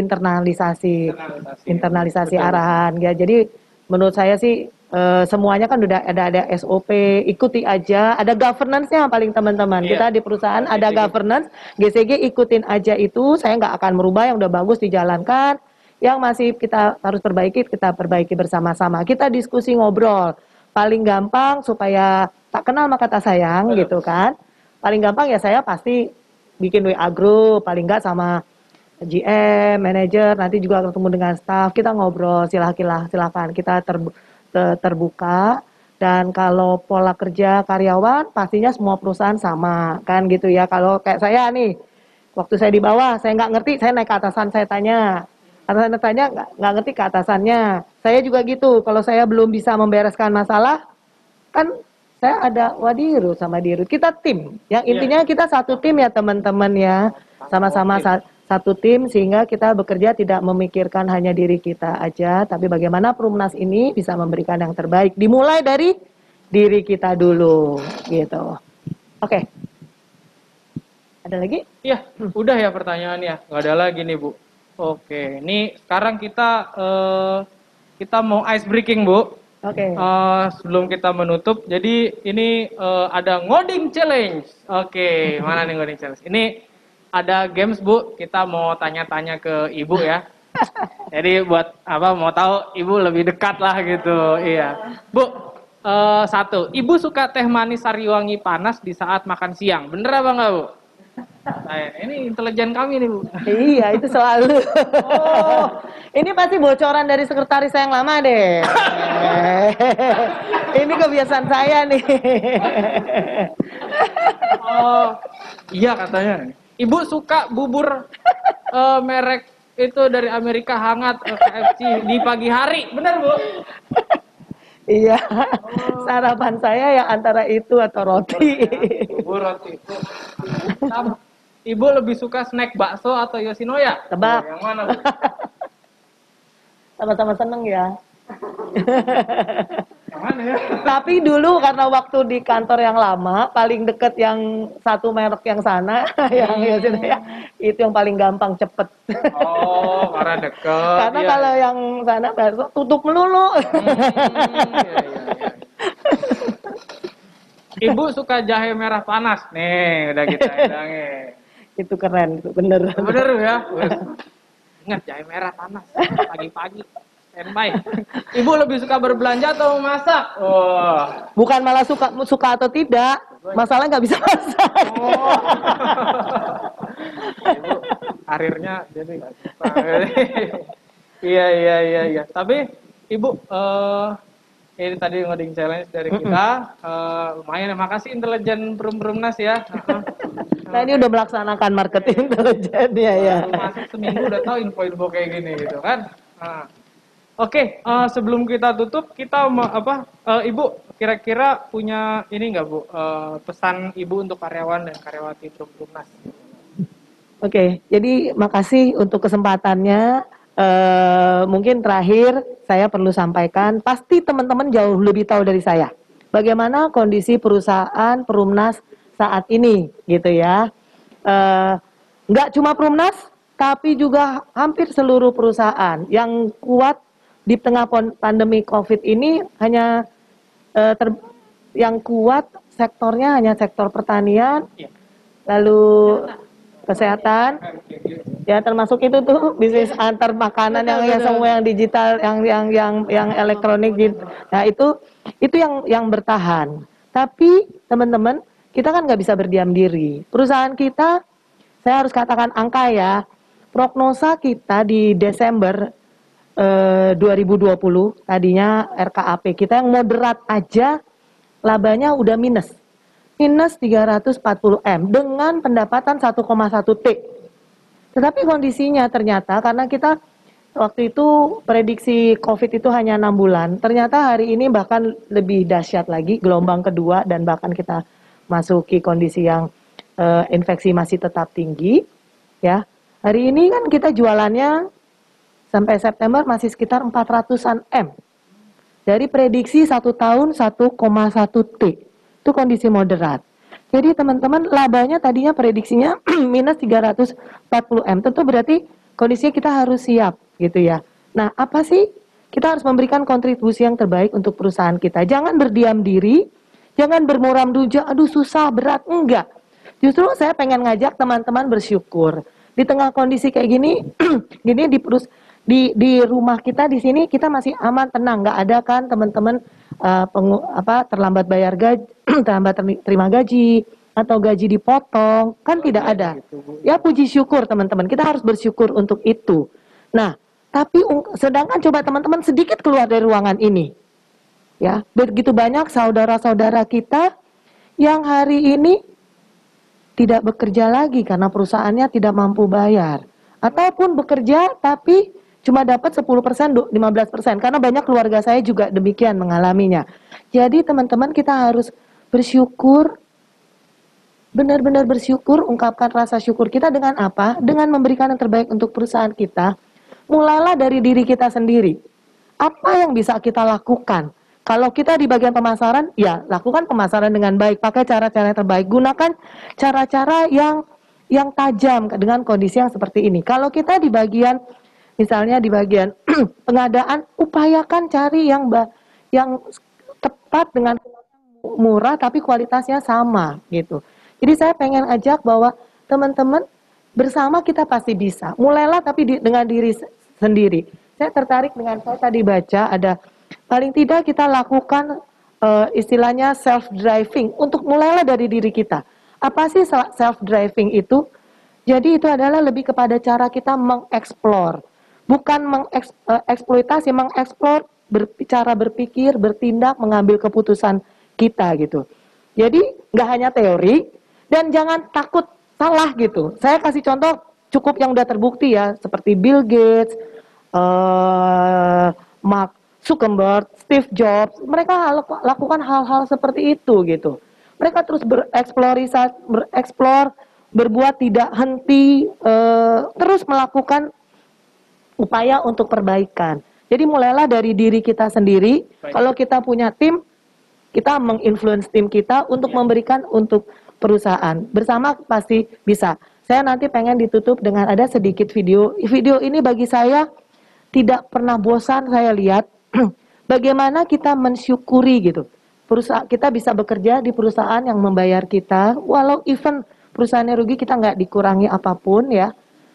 internalisasi Betul. arahan ya. Jadi menurut saya sih semuanya kan udah ada SOP, ikuti aja, ada governance-nya paling teman-teman. Iya. Kita di perusahaan ada GCG. governance, GCG ikutin aja itu, saya nggak akan merubah yang udah bagus dijalankan, yang masih kita harus kita perbaiki bersama-sama. Kita diskusi ngobrol, paling gampang supaya tak kenal maka tak sayang gitu kan. Paling gampang ya saya pasti bikin WA group, paling nggak sama GM, manajer, nanti juga ketemu dengan staff, kita ngobrol, silakan kita terbuka. Dan kalau pola kerja karyawan pastinya semua perusahaan sama kan gitu ya. Kalau kayak saya nih, waktu saya di bawah saya nggak ngerti, saya naik ke atasan, saya tanya, atasan tanya nggak ngerti ke atasannya. Saya juga gitu, kalau saya belum bisa membereskan masalah kan saya ada wadirut sama dirut, kita tim, yang intinya kita satu tim ya teman-teman ya, sama-sama satu tim sehingga kita bekerja tidak memikirkan hanya diri kita aja, tapi bagaimana Perumnas ini bisa memberikan yang terbaik, dimulai dari diri kita dulu gitu. Oke. Ada lagi? Iya, udah ya pertanyaannya, nggak ada lagi nih Bu. Oke, ini sekarang kita mau ice breaking Bu. Oke. Sebelum kita menutup, jadi ini ada ngoding challenge. Oke, mana nih ngoding challenge? Ini ada games Bu, kita mau tanya-tanya ke Ibu ya. Jadi buat mau tahu Ibu lebih dekat lah gitu. Iya, Bu. Satu, Ibu suka teh manis sariwangi panas di saat makan siang. Bener apa enggak Bu? Nah, ini intelijen kami nih Bu. Iya, itu selalu. Oh, ini pasti bocoran dari sekretaris saya yang lama deh. Ini kebiasaan saya nih. Oh, iya katanya. Ibu suka bubur merek itu dari Amerika hangat KFC di pagi hari, benar Bu? Iya, sarapan saya ya antara itu atau roti. Bubur roti itu. Ibu lebih suka snack bakso atau Yoshinoya? Tebak. Yang mana Bu? Sama-sama seneng ya. Yang mana ya? Tapi dulu karena waktu di kantor yang lama, paling deket yang satu merek yang sana, yang Yoshinoya, itu yang paling gampang cepet. Oh, karena deket. Karena iya. kalau yang sana bakso tutup melulu. Iya. Ibu suka jahe merah panas. Nih, udah kita hilangin. Itu keren, itu bener. Bener ya? Ingat jahe merah panas pagi-pagi. Standby. Ibu lebih suka berbelanja atau memasak? Oh. Bukan malah suka atau tidak, masalahnya nggak bisa masak. Oh. Ibu karirnya jadi nggak suka. Iya. Tapi Ibu ini tadi ngoding challenge dari kita. Lumayan, makasih intelijen Perumnas ya. Nah ini udah melaksanakan marketing intelijen ya. Masuk seminggu udah tahu info-info kayak gini gitu kan. Oke, sebelum kita tutup, kita Ibu kira-kira punya ini nggak Bu, pesan Ibu untuk karyawan dan karyawati Perumnas? Oke, jadi makasih untuk kesempatannya. Mungkin terakhir saya perlu sampaikan, pasti teman-teman jauh lebih tahu dari saya bagaimana kondisi perusahaan Perumnas saat ini, gitu ya. Nggak cuma Perumnas, tapi juga hampir seluruh perusahaan yang kuat di tengah pandemi COVID ini hanya yang kuat sektornya hanya sektor pertanian, lalu kesehatan, ya termasuk itu tuh bisnis antar makanan yang semua yang digital, yang elektronik gitu. Nah itu yang bertahan. Tapi teman-teman, kita kan nggak bisa berdiam diri. Perusahaan kita, saya harus katakan angka ya, prognosa kita di Desember 2020 tadinya RKAP kita yang moderat aja labanya udah minus 340 M dengan pendapatan 1,1 T. Tetapi kondisinya ternyata karena kita waktu itu prediksi COVID itu hanya 6 bulan, ternyata hari ini bahkan lebih dahsyat lagi, gelombang kedua dan bahkan kita masuki kondisi yang infeksi masih tetap tinggi. Ya, hari ini kan kita jualannya sampai September masih sekitar 400-an M. Dari prediksi 1 tahun 1,1 T. Itu kondisi moderat. Jadi teman-teman labanya tadinya prediksinya minus 340 M. Tentu berarti kondisinya kita harus siap gitu ya. Nah, apa sih? Kita harus memberikan kontribusi yang terbaik untuk perusahaan kita. Jangan berdiam diri, jangan bermuram duja, aduh susah, berat, enggak. Justru saya pengen ngajak teman-teman bersyukur. Di tengah kondisi kayak gini, di rumah kita di sini kita masih aman, tenang, nggak ada kan teman-teman terlambat bayar gaji, terlambat terima gaji atau gaji dipotong, kan tidak ada. Ya puji syukur teman-teman, kita harus bersyukur untuk itu. Nah, tapi sedangkan coba teman-teman sedikit keluar dari ruangan ini, ya begitu banyak saudara-saudara kita yang hari ini tidak bekerja lagi karena perusahaannya tidak mampu bayar, ataupun bekerja tapi cuma dapat 10%, 15%, karena banyak keluarga saya juga demikian mengalaminya. Jadi teman-teman kita harus bersyukur, benar-benar bersyukur, ungkapkan rasa syukur kita dengan apa? Dengan memberikan yang terbaik untuk perusahaan kita. Mulailah dari diri kita sendiri. Apa yang bisa kita lakukan? Kalau kita di bagian pemasaran, ya lakukan pemasaran dengan baik, pakai cara-cara yang terbaik, gunakan cara-cara yang tajam dengan kondisi yang seperti ini. Kalau kita di bagian misalnya di bagian pengadaan, upayakan cari yang tepat dengan murah tapi kualitasnya sama gitu. Jadi saya pengen ajak bahwa teman-teman bersama kita pasti bisa. Mulailah tapi dengan diri sendiri. Saya tertarik dengan saya tadi baca ada paling tidak kita lakukan istilahnya self-driving untuk mulailah dari diri kita. Apa sih self-driving itu? Jadi itu adalah lebih kepada cara kita mengeksplor. Bukan mengeksploitasi, mengeksplor cara berpikir, bertindak, mengambil keputusan kita gitu. Jadi nggak hanya teori dan jangan takut salah gitu. Saya kasih contoh cukup yang udah terbukti ya, seperti Bill Gates, Mark Zuckerberg, Steve Jobs. Mereka lakukan hal-hal seperti itu gitu. Mereka terus bereksplor, berbuat tidak henti, terus melakukan upaya untuk perbaikan. Jadi mulailah dari diri kita sendiri. Baik. Kalau kita punya tim, kita menginfluence tim kita untuk memberikan untuk perusahaan. Bersama pasti bisa. Saya nanti pengen ditutup dengan ada sedikit video. Video ini bagi saya tidak pernah bosan saya lihat. Bagaimana kita mensyukuri gitu. Kita bisa bekerja di perusahaan yang membayar kita. Walau even perusahaannya rugi, kita nggak dikurangi apapun ya.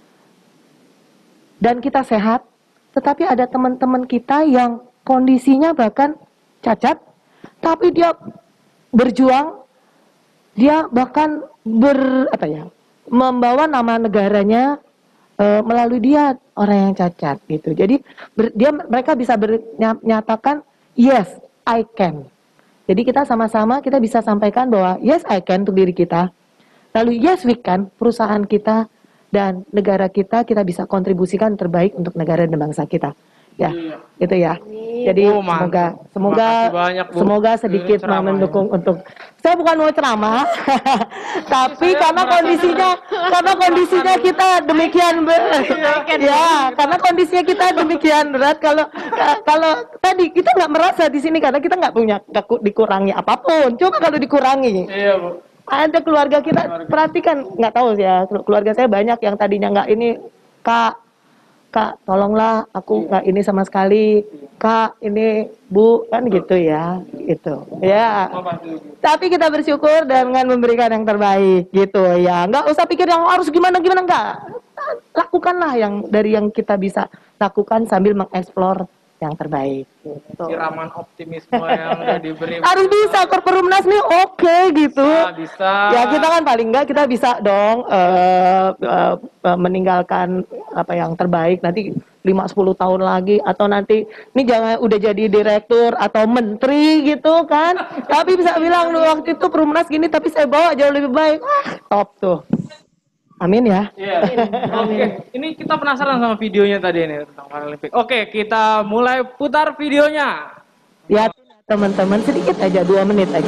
Dan kita sehat, tetapi ada teman-teman kita yang kondisinya bahkan cacat, tapi dia berjuang, dia bahkan membawa nama negaranya melalui dia orang yang cacat gitu. Jadi mereka bisa menyatakan yes I can. Jadi kita sama-sama kita bisa sampaikan bahwa yes I can untuk diri kita. Lalu yes we can perusahaan kita dan negara kita bisa kontribusikan terbaik untuk negara dan bangsa kita. Ya, gitu ya. Jadi semoga sedikit mendukung untuk. Saya bukan mau ceramah, tapi karena kondisinya kita demikian karena kondisinya kita demikian berat. Kalau tadi kita nggak merasa di sini karena kita nggak punya dikurangi apapun. Coba kalau dikurangi. Iya, Bu. Ada keluarga kita, perhatikan, nggak tahu ya, keluarga saya banyak yang tadinya nggak ini, Kak, tolonglah, aku nggak ini sama sekali, Kak, ini Bu, kan gitu ya, gitu, ya. Tapi kita bersyukur dengan memberikan yang terbaik, gitu ya. Nggak usah pikir yang harus gimana, enggak. Lakukanlah yang dari yang kita bisa lakukan sambil mengeksplor yang terbaik. Gitu. Siraman optimisme yang udah diberi. Harus bisa Korperumnas nih oke gitu. Bisa. Ya kita kan paling enggak kita bisa dong meninggalkan apa yang terbaik. Nanti 5-10 tahun lagi, atau nanti ini jangan udah jadi direktur atau menteri gitu kan, tapi bisa bilang lu waktu itu Perumnas gini tapi saya bawa jauh lebih baik. Wah, top tuh. Amin ya. Iya. Oke, ini kita penasaran sama videonya tadi ini tentang Paralimpik. Oke, kita mulai putar videonya. Ya teman-teman, sedikit aja, 2 menit aja.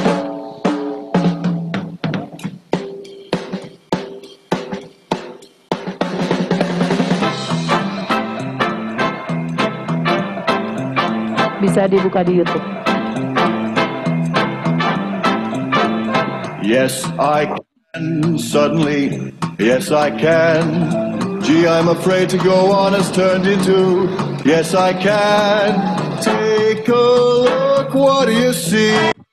Bisa dibuka di YouTube. Yes, I can. Suddenly, yes, I can. Gee, I'm afraid to go on has turned into yes, I can. Take a look, what do you see?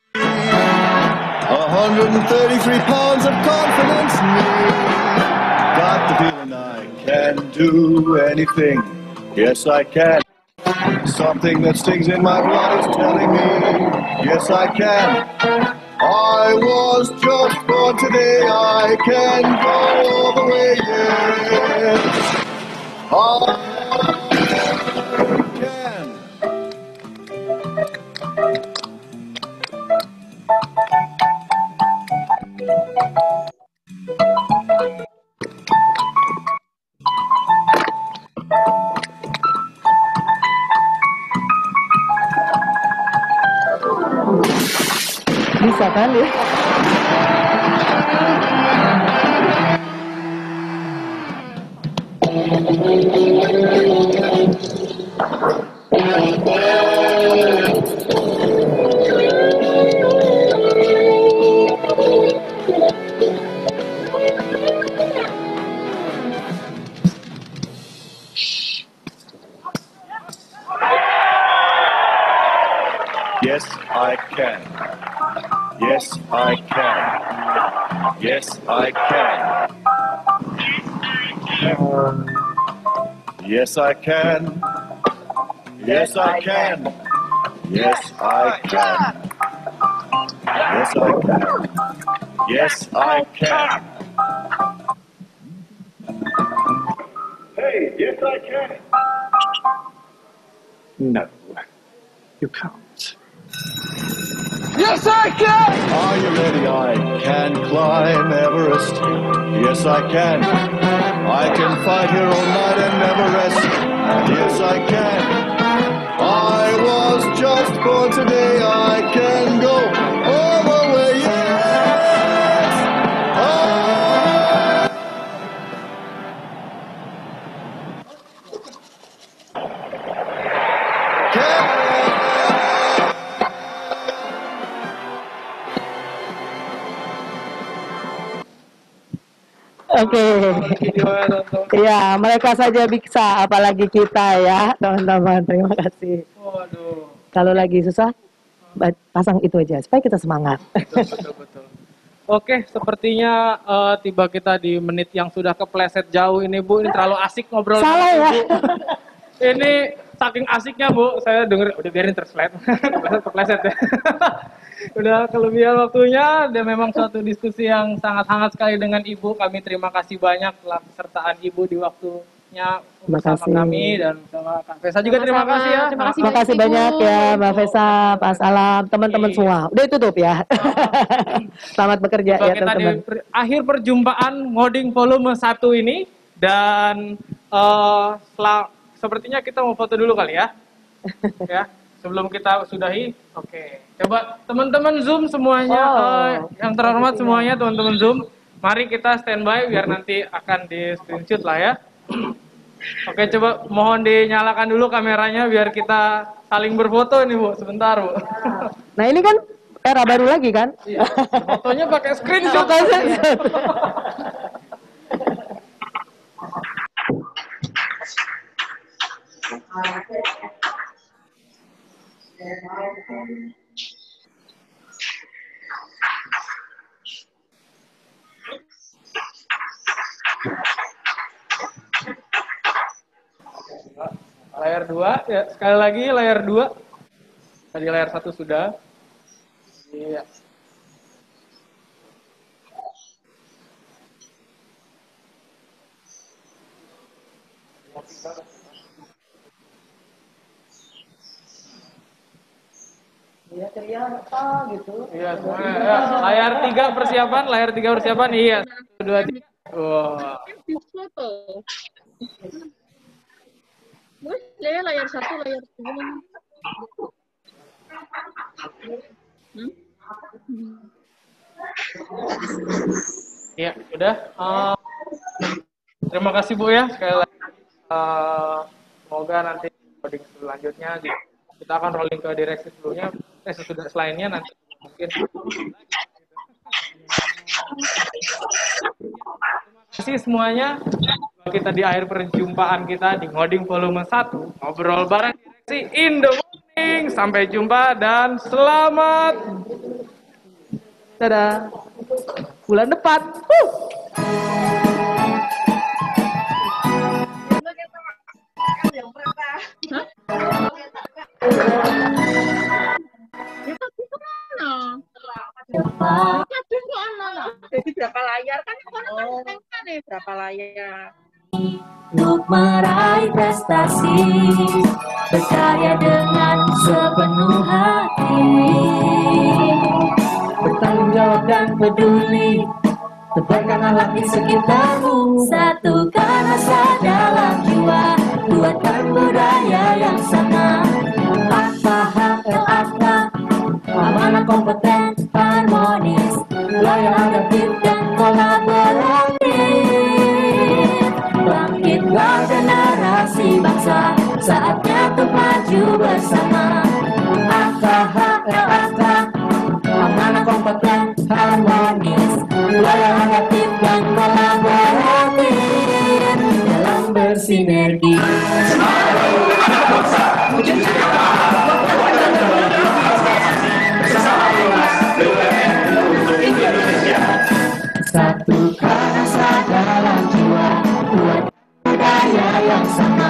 133 pounds of confidence in me. Got the feeling I can do anything. Yes, I can. Something that stings in my blood is telling me, yes, I can. I was just born today, I can go all the way, yes. I can. Bisa kan ya? Yes, I can. Yes, I can. Yes, I can. Yes, I can. Yes, I can. Yes, I can. Yes, I can. Yes, I can. Hey, yes, I can. No, you can't. Yes, I can! Are you ready? I can climb Everest. Yes, I can. I can fight here all night and never rest. Yes, I can. I was just born today. I can go all the way. Yes! I can. Oke. Videonya teman-teman. Ya, mereka saja bisa, apalagi kita ya, teman-teman. Terima kasih. Waduh. Kalau lagi susah, pasang itu aja supaya kita semangat. Betul. Oke, sepertinya tiba kita di menit yang sudah kepleset jauh ini Bu. Ini terlalu asik ngobrol sama Salah ya. Ibu. Ini saking asiknya Bu, saya denger udah biarin terslet. Kepleset ya. Udah kelebihan waktunya, dan memang suatu diskusi yang sangat hangat sekali dengan Ibu. Kami terima kasih banyak telah kesertaan Ibu di waktunya bersama kasih. kami, dan sama Kak Fesa juga terima kasih ya. Terima kasih banyak ya Mbak Fesa, Pak Salam, teman-teman semua. Udah itu tutup ya. Selamat bekerja Coba ya kita teman-teman. di akhir perjumpaan ngoding volume 1 ini, dan sepertinya kita mau foto dulu kali ya. Ya, sebelum kita sudahi. Oke. Coba teman-teman Zoom semuanya, yang terhormat semuanya teman-teman Zoom, mari kita standby biar nanti akan di screenshot lah ya. Oke, coba mohon dinyalakan dulu kameranya biar kita saling berfoto ini Bu, sebentar Bu. Nah ini kan era baru lagi kan? Iya, fotonya pakai screenshot. Layar 2, ya sekali lagi layar 2. Tadi layar 1 sudah. Iya. Iya, ceria apa gitu. Iya, semuanya. Ya, layar 3 persiapan. Iya, 1, 2, 3. Wah. Foto. Saya layar 1, layar 2. Iya, sudah. Terima kasih Bu ya sekali lagi. Semoga nanti coding selanjutnya kita akan rolling ke direksi sebelumnya, sesudah selainnya nanti mungkin. Terima kasih semuanya. Kita di akhir perjumpaan kita di Ngoding Volume 1, ngobrol bareng direksi in the morning. Sampai jumpa dan selamat. Dadah. Bulan depan. Jadi berapa layar kan? Berapa layar? Untuk meraih prestasi, berkarya dengan sepenuh hati, bertanggung jawab dan peduli, tebarkanlah hati sekitarmu. Satukan asa dalam jiwa, buatkan budaya yang sama. AKHLAK, amanah, kompeten, harmonis, loyal, adaptif, dan kolaboratif. Bangkitlah generasi bangsa, saatnya untuk maju bersama. AKHLAK, amanah, kompeten, harmonis, loyal, adaptif, dan kolaboratif, dalam bersinergi. Anak bangsa, wujud yang mahal, kekuatan terbaik, transformasi, bersama lunas, BUMN untuk Indonesia. Satukan asa dalam jiwa, buat budaya yang sama.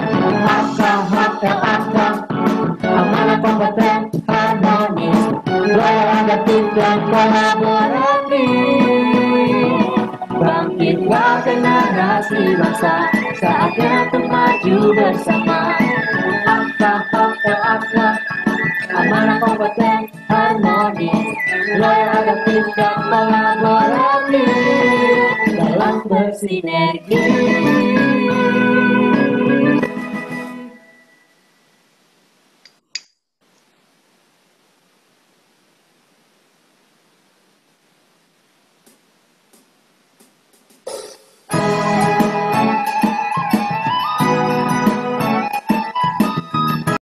AKHLAK, amanah, kompeten, harmonis, loyal, adaptif, dan kolaboratif. Bangkitlah generasi bangsa, saatnya untuk maju bersama. AKHLAK, amanah, kompeten, harmonis, loyal, adaptif, dan kolaboratif, dalam bersinergi.